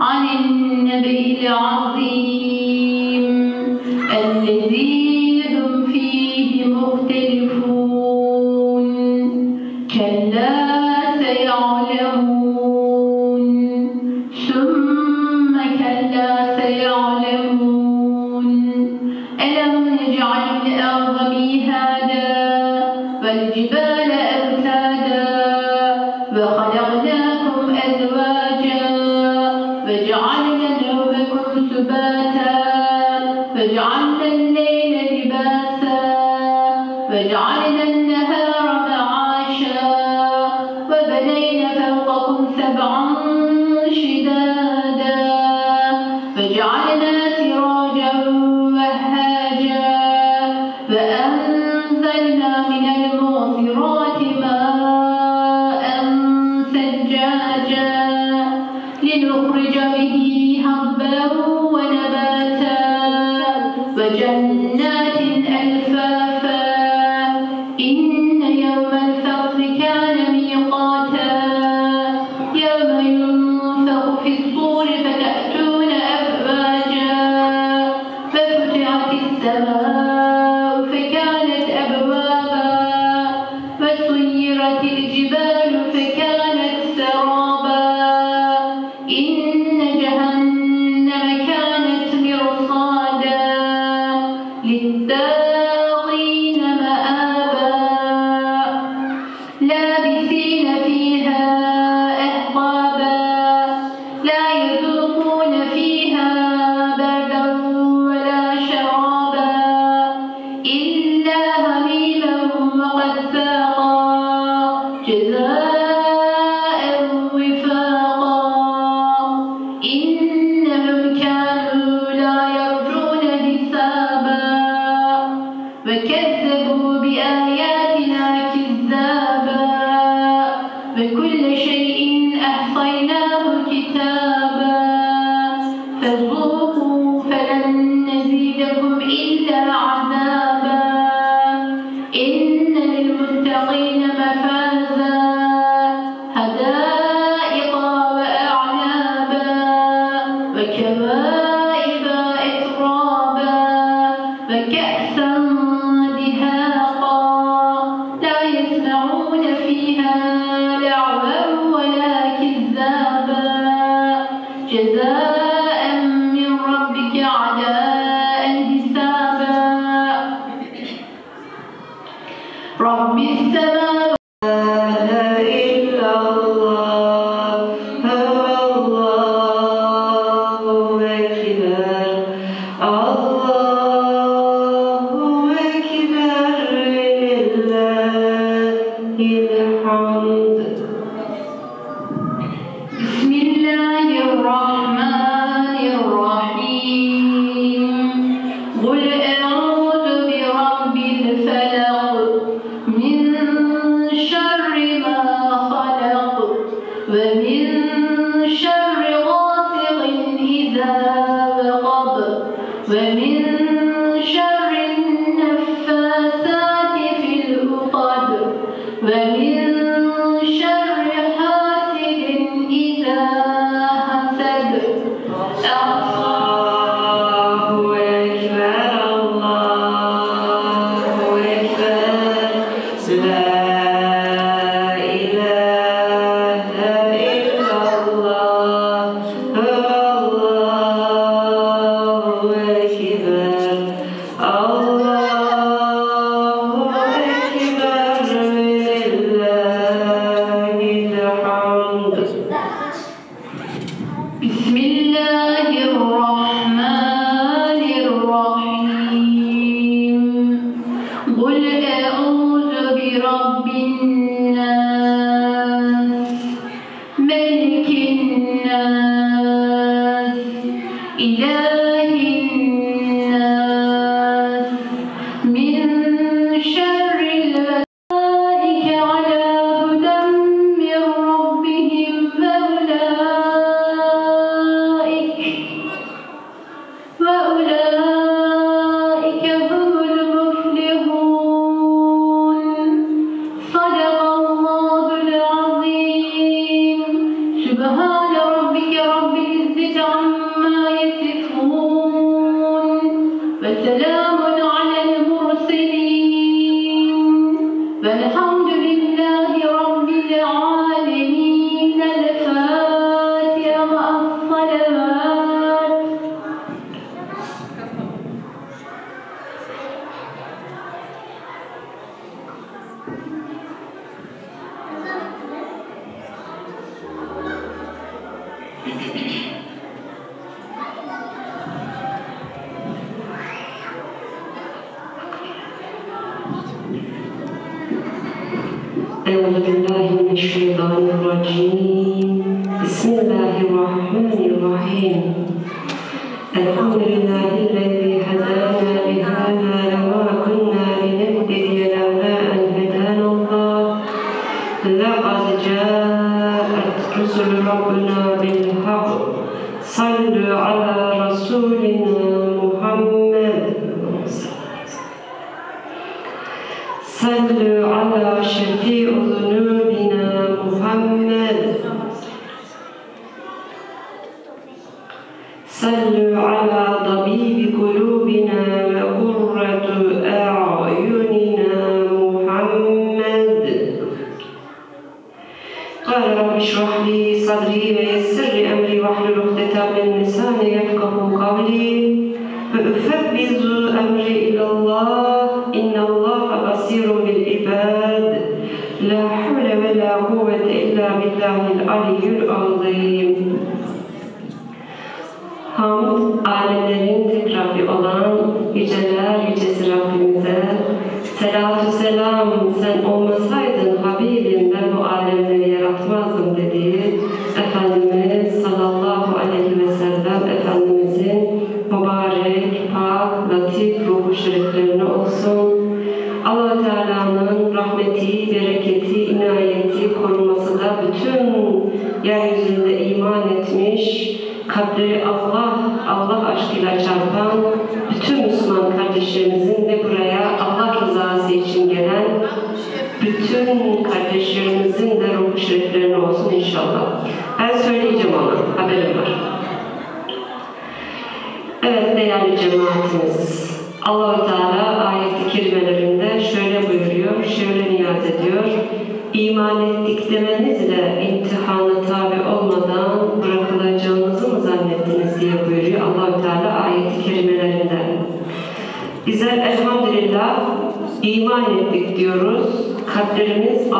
عن النبأ العظيم الذي هم فيه مختلفون كلا سيعلمون ثم كلا سيعلمون ألم نجعل الأرض مهادا والجبال أوتادا وخلقناكم أزواجا وجعلنا نومكم سباتا وجعلنا الليل لباسا وجعلنا النهار معاشا وبنينا فوقكم سبعا شدادا وجعلنا سراجا وهاجا وأنزلنا من المعصرات ماء ثجاجا لنخرج به حبا ونباتا وجنات ألفافا إن يوم الفصل كان ميقاتا يوم ينفخ في الصور فتأتون أفواجا ففتحت السماء فكانت أبوابا وسيرت الجبال فكانت سرابا إن جهنم كانت مرصادا للطاغين مآبا لابثين فيها أحقابا لا يذوقون فيها بردا ولا شرابا إلا هميما وغساقا جزاء وفاقا إنهم كانوا لا يرجون حسابا وكذبوا بآياتنا كذابا وكل شيء أحصيناه كتابا فذوقوا فلن نزيدكم إلا عذابا إن للمتقين مفازا حدائق وأعنابا وكواعب أترابا وكأسا دهاقا لا يسمعون فيها لغوا ولا كذابا جزاء من ربك عداء حسابا رب السماوات بسم الله الرحمن الرحيم قل أعوذ برب الفلق من شر ما خلق ومن شر غاسق إذا وقب ومن شر النفاثات في العقد ومن شر حاسد إذا حسد الله أكبر الله أكبر لا إله إلا الله الله أكبر الله أكبر لله الحمد بسم الله الرحمن الرحيم قل أعوذ برب الناس ملك الناس إله الناس من شر الوسائك على هدى من ربهم وأولئك هم المفلحون صدق الله العظيم سبحان ربك رب العزة Euzu billahi mineşşeytanirracim. Bismillahirrahmanirrahim. Elhamdülillahillezî hedâna lihâzâ ve mâ kunnâ linehtediye levlâ en hedânallâh. Laqad câet rusulü rabbinâ bil hak. Sallu ala Resulina Muhammed. Sallu ala şefî'u zunûbina Muhammed. Sallu ala tabibi kulubina ve kurratu a'yunina Muhammed. Kâle Rabbi şrah li sadri ve yessir li emri vahlul ukdeten min lisâni yefkahu kavli ve üfebbizu emri ilallah innallâhe basîrun bil ibâd. La havle ve la kuvvete illa billahil aliyyul azîm. Hamd, alemlerin tek Rabbi olan yüceler yücesi Rabbimize, selatü selam, sen olmasaydın Habibim ben bu alemleri yaratmazdım dediği Efendimiz sallallahu aleyhi ve sellem Efendimizin mübarek, pak, latif ruhu şeriflerine olsun. Allah-u Teala'nın rahmeti, bereketi, inayeti, koruması da bütün yeryüzünde iman etmiş, kalpleri Allah aşkıyla çarpan bütün Müslüman kardeşlerimizin ve buraya Allah rızası için gelen bütün kardeşlerimizin de ruhu şeriflerine olsun inşallah. Ben söyleyeceğim ona, haberim var. Evet değerli cemaatimiz, Allah-u Teala ayet-i kerimelerinde şöyle buyuruyor, şöyle niyaz ediyor. İman ettik demenizle imtihana tabi olmadan bırakılacağınızı mı zannettiniz diye buyuruyor Allah-u Teala ayet-i kerimelerinde. Bizler elhamdülillah iman ettik diyoruz. Kalplerimiz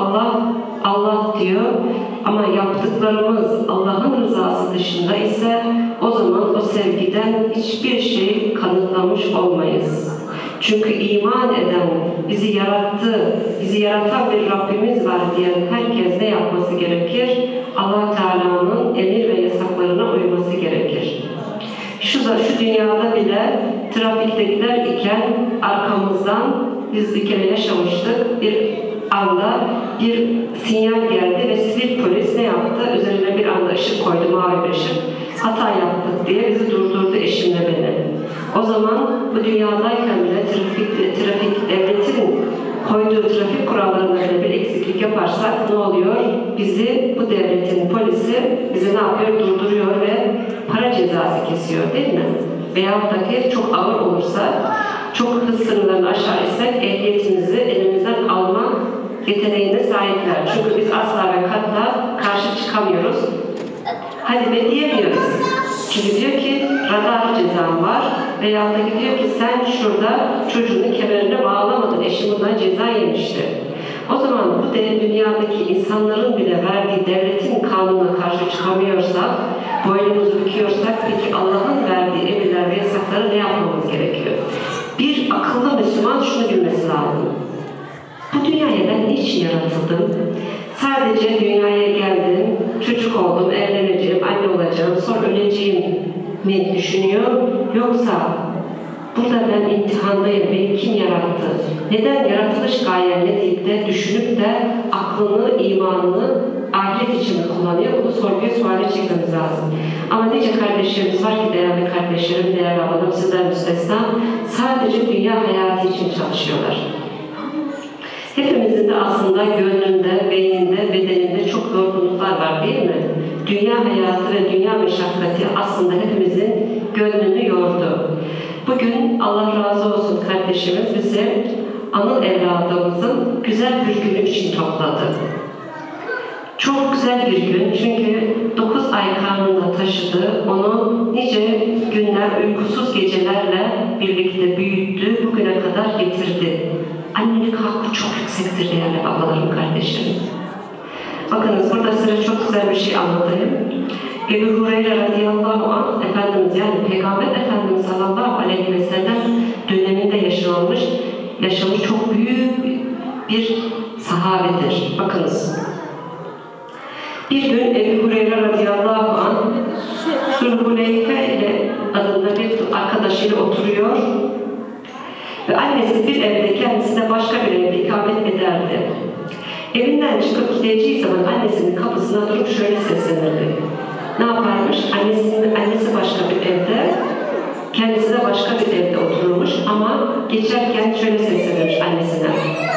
Allah diyor ama yaptıklarımız Allah'ın rızası dışında ise o zaman o sevgiden hiçbir şey kanıtlamış olmayız. Çünkü iman eden, bizi yarattı, bizi yaratan bir Rabbimiz var diyen herkes ne yapması gerekir? Allah Teala'nın emir ve yasaklarına uyması gerekir. Şu dünyada bile trafikte gider iken arkamızdan biz bir kere yaşamıştık. Bir anda bir sinyal geldi ve sivil polis ne yaptı? Üzerine bir anda ışık koydu, mavi bir ışık. Hata yaptık diye bizi durdurdu eşimle beni. O zaman bu dünyadayken bile trafik devletin koyduğu trafik kurallarında bile bir eksiklik yaparsak ne oluyor? Bizi bu devletin polisi bizi ne yapıyor? Durduruyor ve para cezası kesiyor değil mi? Veyahut da çok ağır olursa, çok hız sınırlarını aşağı isek ehliyetimizi elimizden alma yeteneğine sahipler. Çünkü biz asla ve katla karşı çıkamıyoruz. Hadi be diyemiyoruz. Çünkü diyor ki radar cezam var veyahut da diyor ki sen şurada çocuğunu kemerine bağlamadın, eşin bundan ceza yemişti. O zaman bu dünyadaki insanların bile verdiği devletin kanununa karşı çıkamıyorsak, boynumuzu büküyorsak peki Allah'ın verdiği emirler ve yasakları ne yapmamız gerekiyor? Bir akıllı Müslüman şunu bilmesi lazım. Bu dünyaya ben niçin yaratıldım? Sadece dünyaya geldim, çocuk oldum, evleneceğim, anne olacağım, sonra öleceğim mi düşünüyor? Yoksa burada ben imtihandayım, beni kim yarattı? Neden yaratılış gayen ne deyip de düşünüp de aklını, imanını ahiret için kullanıyor? Bunu sorguya suale çekmemiz lazım. Ama nice kardeşlerimiz var ki değerli kardeşlerim, değerli ablam, sizden müstesna sadece dünya hayatı için çalışıyorlar. Hepimizin de aslında gönlünde, beyninde, bedeninde çok yorgunluklar var değil mi? Dünya hayatı ve dünya meşakkati aslında hepimizin gönlünü yordu. Bugün Allah razı olsun kardeşimiz bizi anıl evladımızın güzel bir günü için topladı. Çok güzel bir gün çünkü 9 ay karnında taşıdı, onu nice günler uykusuz gecelerle birlikte büyüttü, bugüne kadar getirdi. Annelik hakkı çok yüksektir değerli babalarım, kardeşlerim. Bakınız burada size çok güzel bir şey anlatayım. Ebu Hureyre radıyallahu anh Efendimiz yani Peygamber Efendimiz sallallahu aleyhi ve sellem döneminde yaşamış çok büyük bir sahabedir. Bakınız Bir gün Ebu Hureyre radıyallahu anh Zülhuleyfe ile adında bir arkadaşıyla oturuyor ve annesi bir evde, kendisine başka bir evde ikamet ederdi. Evinden çıkıp gideceği zaman annesinin kapısına durup şöyle seslenirdi. Ne yaparmış? Annesi başka bir evde, kendisi de başka bir evde otururmuş ama geçerken şöyle seslenirmiş annesine.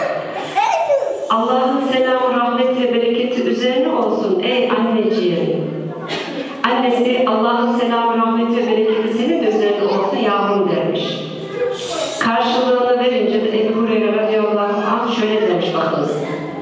Allah'ın selamı, rahmeti ve bereketi üzerine olsun ey anneciğim. Annesi Allah'ın selamı, rahmeti ve bereketi senin de üzerine olsun yavrum dermiş. Karşılığını verince de Ebu Hureyre radıyallahu anh şöyle demiş bakınız.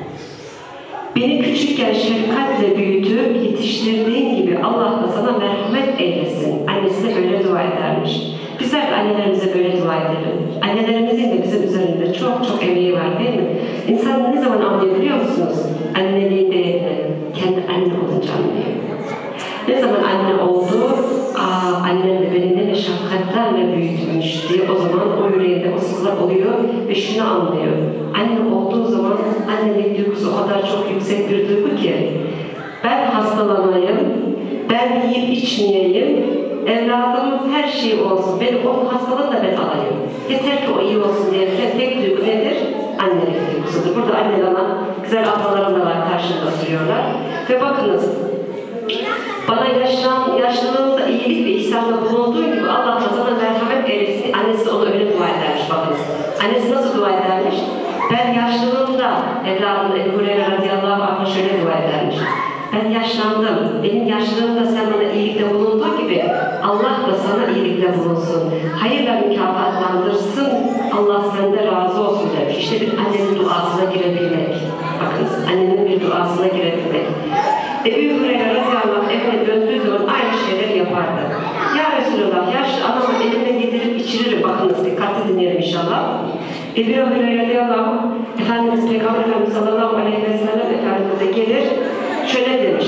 Beni küçükken şefkatle büyütüp yetiştirdiğin gibi Allah da sana merhamet eylesin. Annesi de böyle dua edermiş. Bizler de annelerimize böyle dua edelim. Annelerimizin de bizim üzerinde çok çok emeği var değil mi? İnsan ne zaman anlayabiliyor musunuz? Anneliğin değerini kendi anne olunca anlıyor. Ne zaman anne oldu, annem de beni ne meşakkatlerle büyütmüş diye o zaman o yüreğinde o sızlar oluyor ve şunu anlıyor. Anne olduğu zaman annelik duygusu o kadar çok yüksek bir duygu ki ben hastalanayım, ben yiyip içmeyeyim, evladımın her şeyi olsun, benim onun hastalığını da ben alayım. Yeter ki o iyi olsun diye tek duygu nedir? Annelik duygusudur. Burada anne olan güzel ablalarım da var, karşımda oturuyorlar. Ve bakınız, bana yaşlılığımda iyilik ve ihsanda bulunduğu gibi Allah da sana merhamet eylesin. Annesi de ona öyle dua edermiş bakınız. Annesi nasıl dua edermiş? Ben yaşlılığımda evladımda Ebu Hureyre radıyallahu anh'a şöyle dua edermiş. Ben yaşlandım. Benim yaşlılığımda sen bana iyilikte bulunduğu gibi Allah da sana iyilikte bulunsun. Hayırla mükafatlandırsın. Allah sende razı olsun demiş. İşte bir annenin duasına girebilmek. Bakınız annenin bir duasına girebilmek. Ebu Hureyre radıyallahu anh evine döndüğü zaman aynı şeyleri yapardı. Ya Resulallah, yaşlı anamı elimle yedirip içiririm. Bakınız dikkatli dinleyelim inşallah. Ebu Hureyre radıyallahu anh Efendimiz Peygamber Efendimiz sallallahu aleyhi ve sellem Efendimiz'e gelir. Şöyle demiş.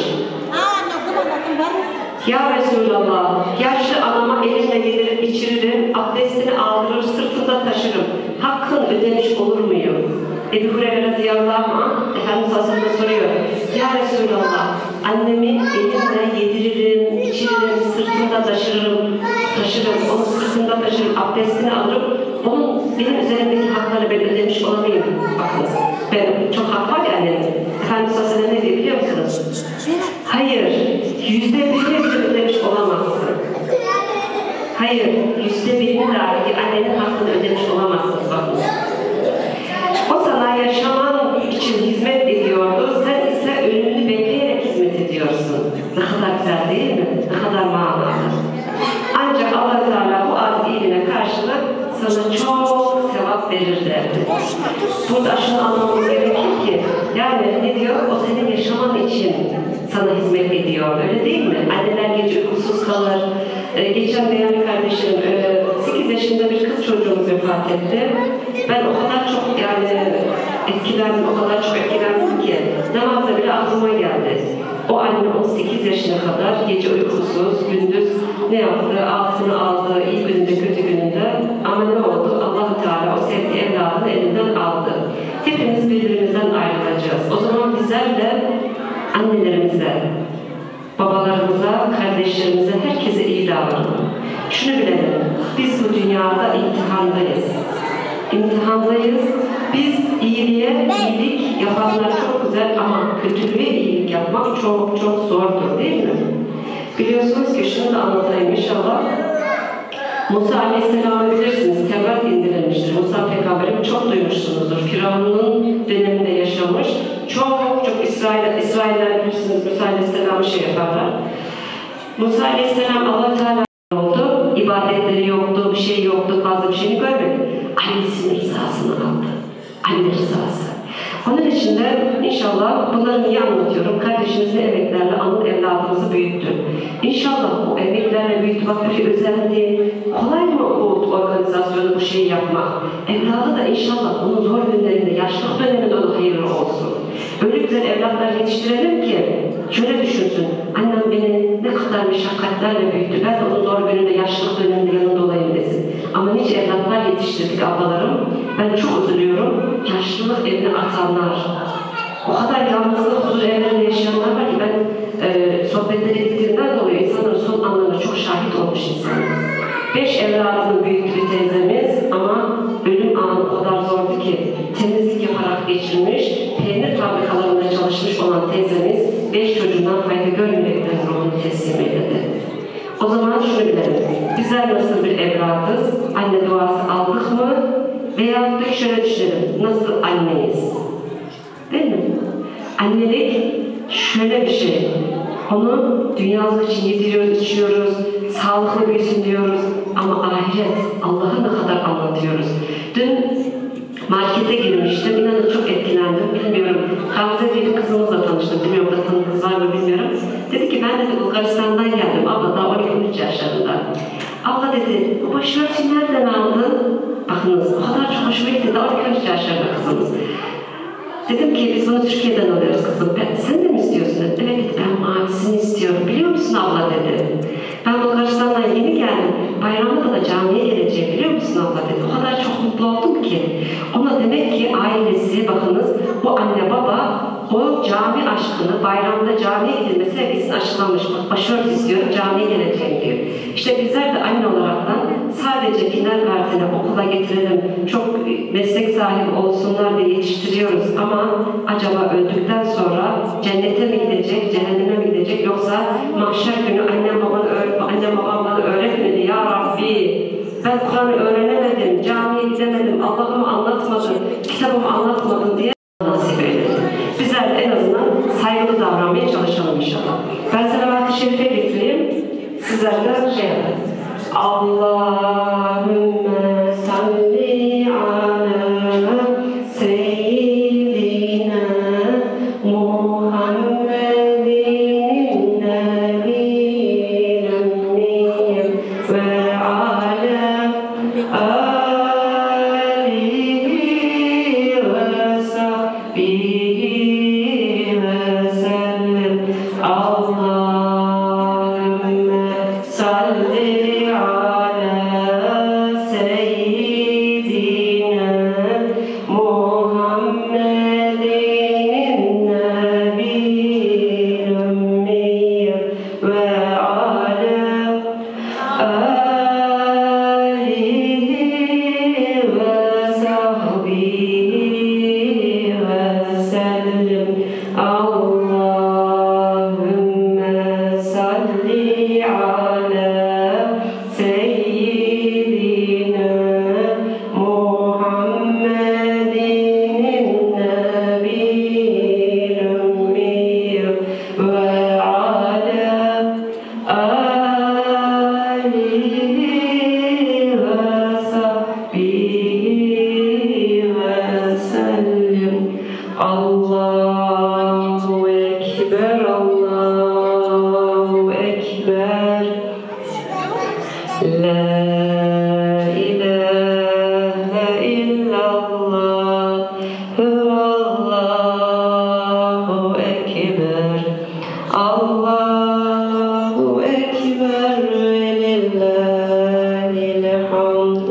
Ya Resulallah, yaşlı anama elimle yedirip içiririm, abdestini aldırır, sırtında taşırım. Hakkın ödemiş olur muyum? Ebu Hureyre radıyallahu anh Efendimiz aslında soruyor. Ya Resulallah, annemi elimle yediririm, içiririm, sırtında taşırım, onun sırtında taşırım, abdestini alırım. Onun benim üzerimdeki hakları ben ödemiş olamayayım. Bakınız, ben çok hak var ya annemin. Efendimiz aslında ne diyor biliyor musunuz? Hayır, %1'ini ödemiş olamazsın. Hayır, %1'ini dahi annenin hakkını ödemiş olamazsınız bakınız. O sana yaşaman için hizmet ediyordu, sen ise ölümünü bekleyerek hizmet ediyorsun. Ne kadar güzel değil mi? Ne kadar manalı. Ancak Allah Teala bu az iyiliğine karşılık sana çok sevap verir derdi. Burada şunu anlamamız gerekir ki, yani ne diyor? O senin yaşaman için sana hizmet ediyor, öyle değil mi? Anneler gece uykusuz kalır. Geçen değerli kardeşim, 8 yaşında bir kız çocuğumuz vefat etti. Ben o kadar çok etkilendim, o kadar çok etkilendim ki namazda bile aklıma geldi. O anne 18 yaşına kadar gece uykusuz, gündüz ne yaptı? Altını aldı, iyi gününde, kötü gününde. Ama ne oldu? Allah-u Teala o sevdiği evladını elinden aldı. Hepimiz birbirimizden ayrılacağız. O zaman bizler de annelerimize, babalarımıza, kardeşlerimize, herkese iyi davranalım. Şunu bilelim, biz bu dünyada imtihandayız. İmtihandayız. Biz iyilik yapanlar çok güzel ama kötülüğe iyilik yapmak çok çok zordur değil mi? Biliyorsunuz ki şunu da anlatayım inşallah. Musa Aleyhisselam'ı bilirsiniz, Tevrat indirilmiştir. Musa Peygamber'i çok duymuşsunuzdur. Firavun'un döneminde yaşamış. Çok İsrailler bilirsiniz, Musa Aleyhisselam'ı yaparlar. Musa Aleyhisselam Allah Teala oldu. İbadetleri yoktu, bir şey yoktu, fazla bir şeyini görmedi. Annesinin rızasını aldı. Anne rızası. Onun için de inşallah bunları niye anlatıyorum? Kardeşimizin emeklerle anıl evladımızı büyüttü. İnşallah bu emeklerle büyüttü. Bak bir özelliği. Kolay mı bu organizasyonu, bu şeyi yapmak? Evladı da inşallah onun zor günlerinde, yaşlılık döneminde ona hayırlı olsun. Öyle güzel evlatlar yetiştirelim ki şöyle düşünsün. Annem beni ne kadar meşakkatlerle büyüttü. Ben de onun zor gününde, yaşlılık döneminde yanında olayım desin. Ama nice evlatlar yetiştirdik ablalarım. Ben çok üzülüyorum. Yaşlılık evine atanlar. O kadar yalnızlık, huzur evlerinde yaşayanlar var ki ben sohbetleri ettiğinden dolayı insanın son anlarına çok şahit olmuş insan. 5 evladını büyüttü bir teyzemiz ama ölüm anı o kadar zordu ki temizlik yaparak geçirmiş, peynir fabrikalarında çalışmış olan teyzemiz 5 çocuğundan fayda görmeyerekten ruhunu teslim eyledi. O zaman şunu bilelim, bizler nasıl bir evladız, anne duası aldık mı? Veyahut da şöyle düşünelim, nasıl anneyiz? Değil mi? Annelik şöyle bir şey, onu dünyalık için yediriyoruz, içiyoruz, sağlıklı büyüsün diyoruz ama ahiret, Allah'ı ne kadar anlatıyoruz. Dün markete girmiştim, inanın çok etkilendim, bilmiyorum. Gamze diye bir kızımızla tanıştım, bilmiyorum da tanıdığınız var mı bilmiyorum. Dedi ki ben de Bulgaristan'dan geldim, abla daha 12-13 yaşlarında. Abla dedi, bu başörtüyü nereden aldın? Bakınız, o kadar çok hoşuma gitti, daha 12-13 yaşlarında kızımız. Dedim ki biz bunu Türkiye'den alıyoruz kızım. Sen de mi istiyorsun? Evet dedi, ben mavisini istiyorum. Biliyor musun abla dedi. Ben Bulgaristan'dan yeni geldim. Bayramda da camiye geleceğim biliyor musun abla dedi. O kadar çok mutlu oldum ki. Ona demek ki ailesi, bakınız bu anne baba o cami aşkını, bayramda camiye gidilme sevgisini aşılamış. Başörtü istiyorum, camiye geleceğim diyor. İşte bizler de anne olaraktan sadece kindergarten'e okula getirelim, çok meslek sahibi olsunlar diye yetiştiriyoruz ama acaba öldükten sonra cennete mi gidecek, cehenneme mi gidecek yoksa mahşer günü annem babam bana öğretmedi ya Rabbi. Ben Kur'an'ı öğrenemedim, camiye gidemedim, Allah'ımı anlatmadım, kitabımı anlatmadım diye nasip eyledi. Bizler de en azından saygılı davranmaya çalışalım inşallah. Ben salavat-ı şerife getireyim, sizler de şey yapın. Allahümme salli ala seyyidina Muhammedin nebiyyil ümmiyyim ve ala alihi ve sahbihi ve sellem. Allahümme salli ala seyyidina Muhammedin nebiyyil ümmiyyim ve ala alihi ve sahbihi ve sellem. Allahümme salli ala seyyidina Muhammedin nebiyyil ümmiyyim ve ala alihi ve sahbihi ve sellem. Allahu Ekber, Allahu Ekber. La ilahe illallah, Allahu Ekber. Allahu Ekber ve lillahil hamd.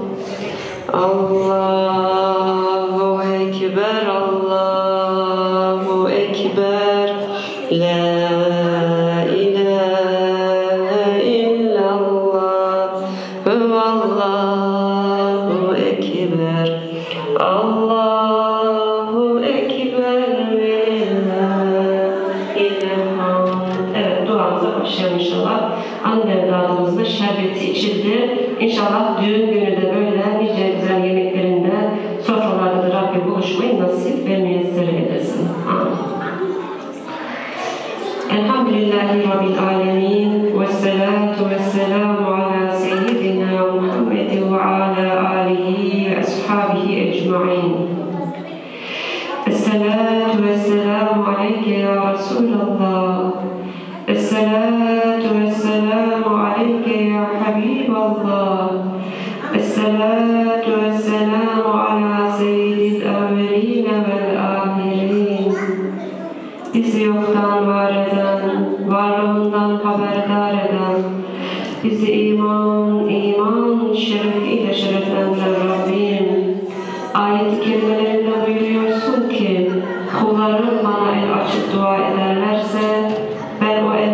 Allahu Ekber, Allahu Ekber. La ilahe illallah, Allahu Ekber. Allahu Ekber ve lillahil hamd. Evet, duamıza başlayalım inşallah. Anne evladımızın şerbeti içildi. İnşallah düğün günü de böyle nice güzel yemeklerinde sofralarda da Rabbi buluşmayı nasip ve müyesser eylesin. Amin. Elhamdülillahi Rabbil alemin ve salatu ve selamu ala seyyidina Muhammedin ve ala alihi ve ashabihi ecma'in. Esselatu ve selamu aleyke ya Resulallah. Esselatu ve selamu aleyke ya Habiballah. Esselatu ve selamu ala seyyidil evveline vel ahirin. Bizi yoktan var eden, varlığından haberdar eden, bizi iman şerefiyle şereflendiren Rabbim. Ayet-i kerimelerinde buyuruyorsun ki, kullarım bana el açıp dua ederlerse, ben o el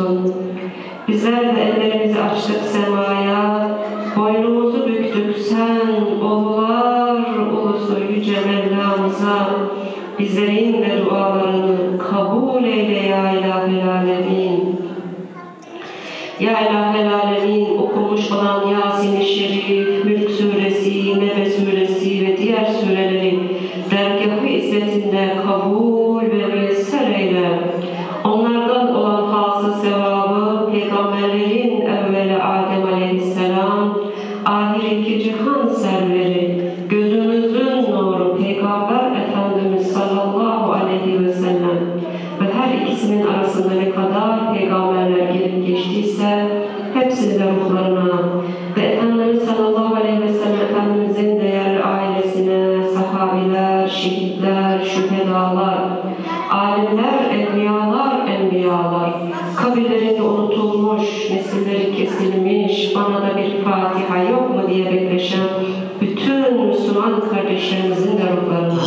olsun. Bizler de ellerimizi açtık semaya, boynumuzu büktük sen oğullar ulusu yüce Mevlamıza. Bizlerin de dualarını kabul eyle ya İlahel Alemin. Ya İlahel Alemin, okumuş olan Yasin-i Şerif, Mülk Suresi, Nebe Suresi ve diğer sureleri dergâh-ı izzetinde kabul ve müyesser eyle. Onlardan olan hasıl sevabı peygamberlerin evveli Adem Aleyhisselam, ahireki cihan serveri, gözümüzün nuru Peygamber Efendimiz sallallahu aleyhi ve sellem ve her ikisinin arasında ne kadar peygamberler gelip geçtiyse hepsinin ruhlarına ve Efendimiz sallallahu aleyhi ve sellem Efendimizin değerli ailesine, sahabiler, şehitler, şühedalar, alimler, enbiyalar, kabirlerinde unutulmuş, nesilleri kesilmiş, bana da bir Fatiha yok mu diye bekleşen bütün Müslüman kardeşlerimizin de ruhlarına.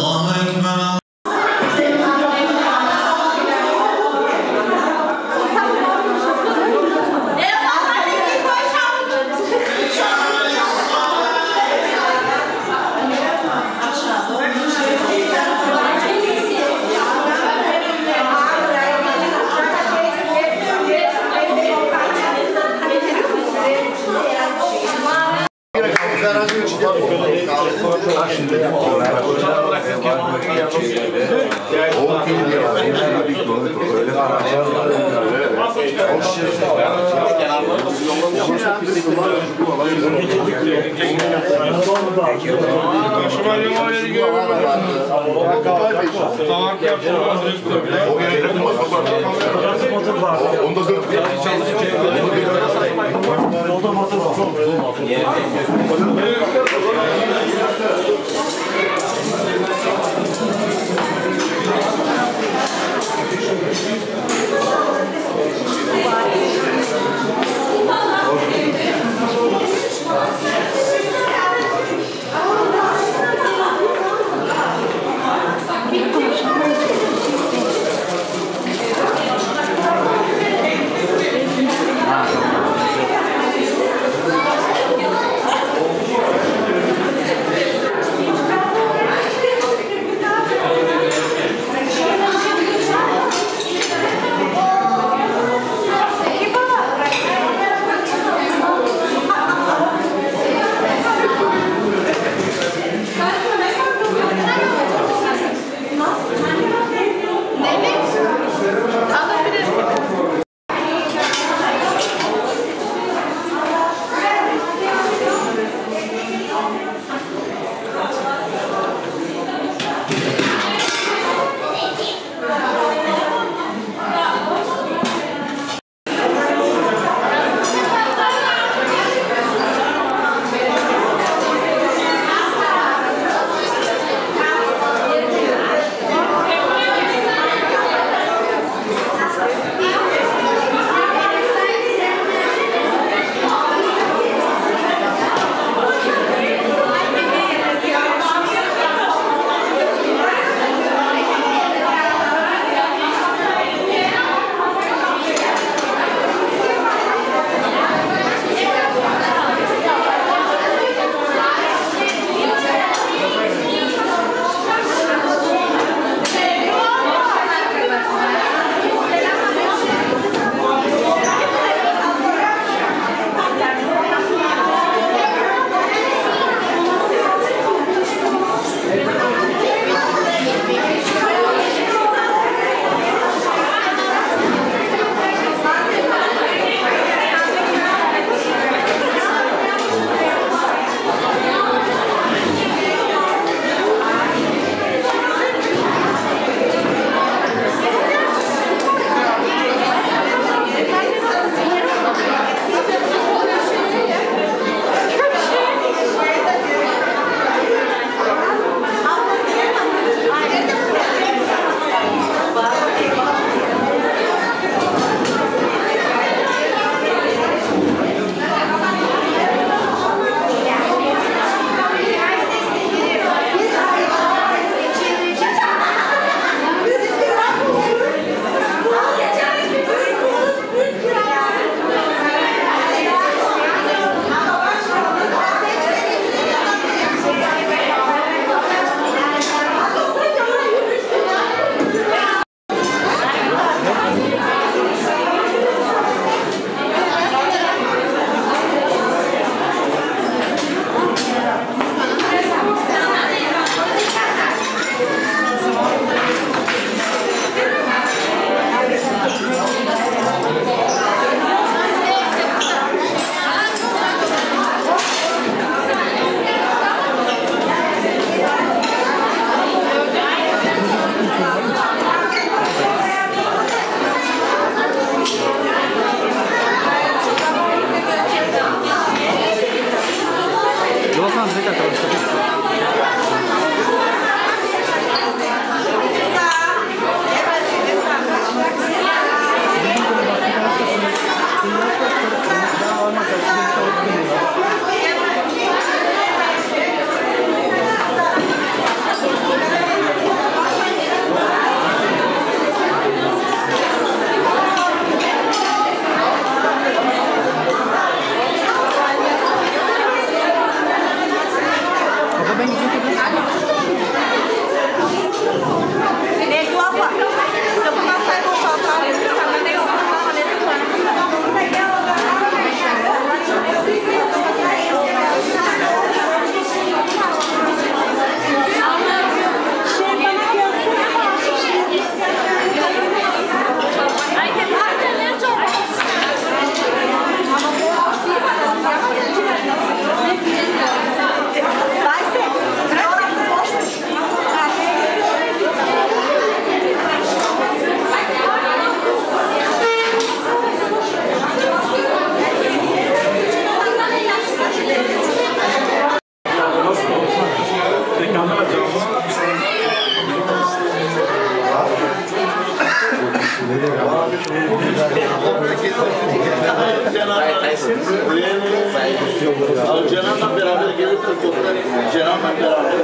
Cenab'la beraber gelip de Cenab'la beraber.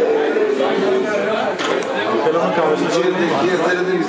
Telefon kahvesini Gezdirdiniz.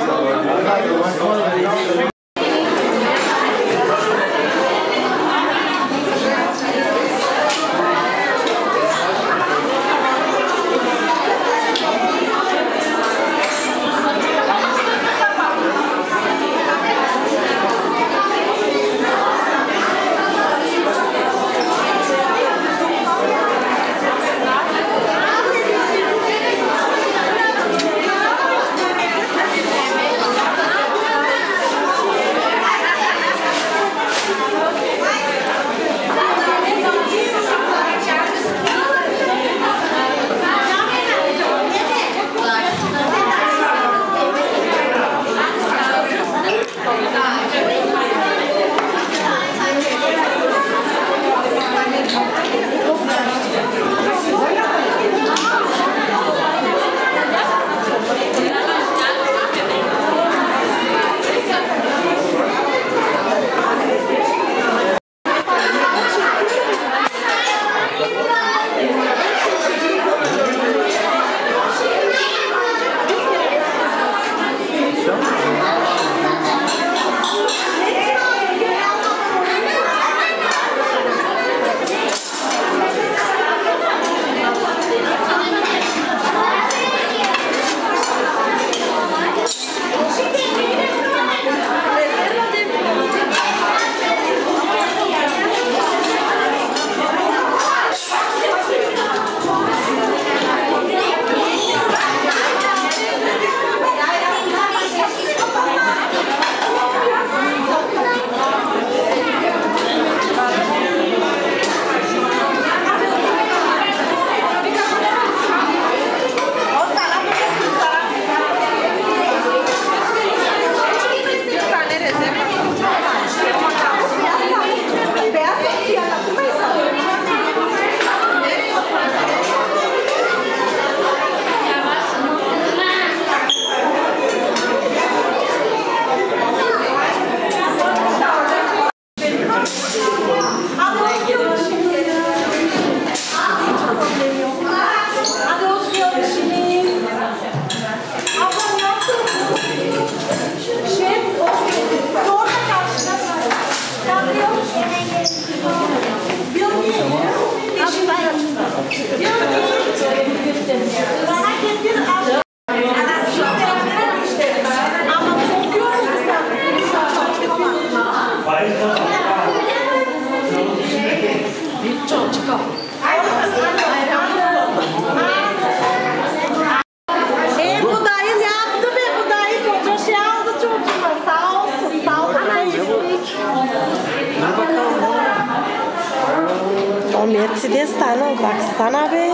O Mercedes tane baksana be.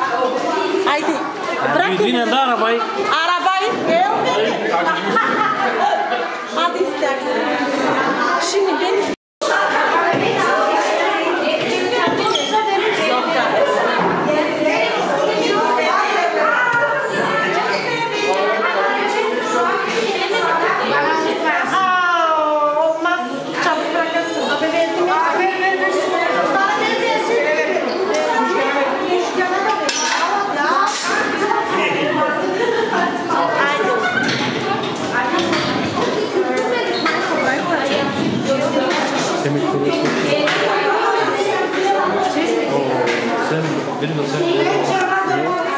Haydi bırakın. Yine de arabayı. Arabayı gelmedi. Hadi istersen. Şimdi beni Sen benim de sen.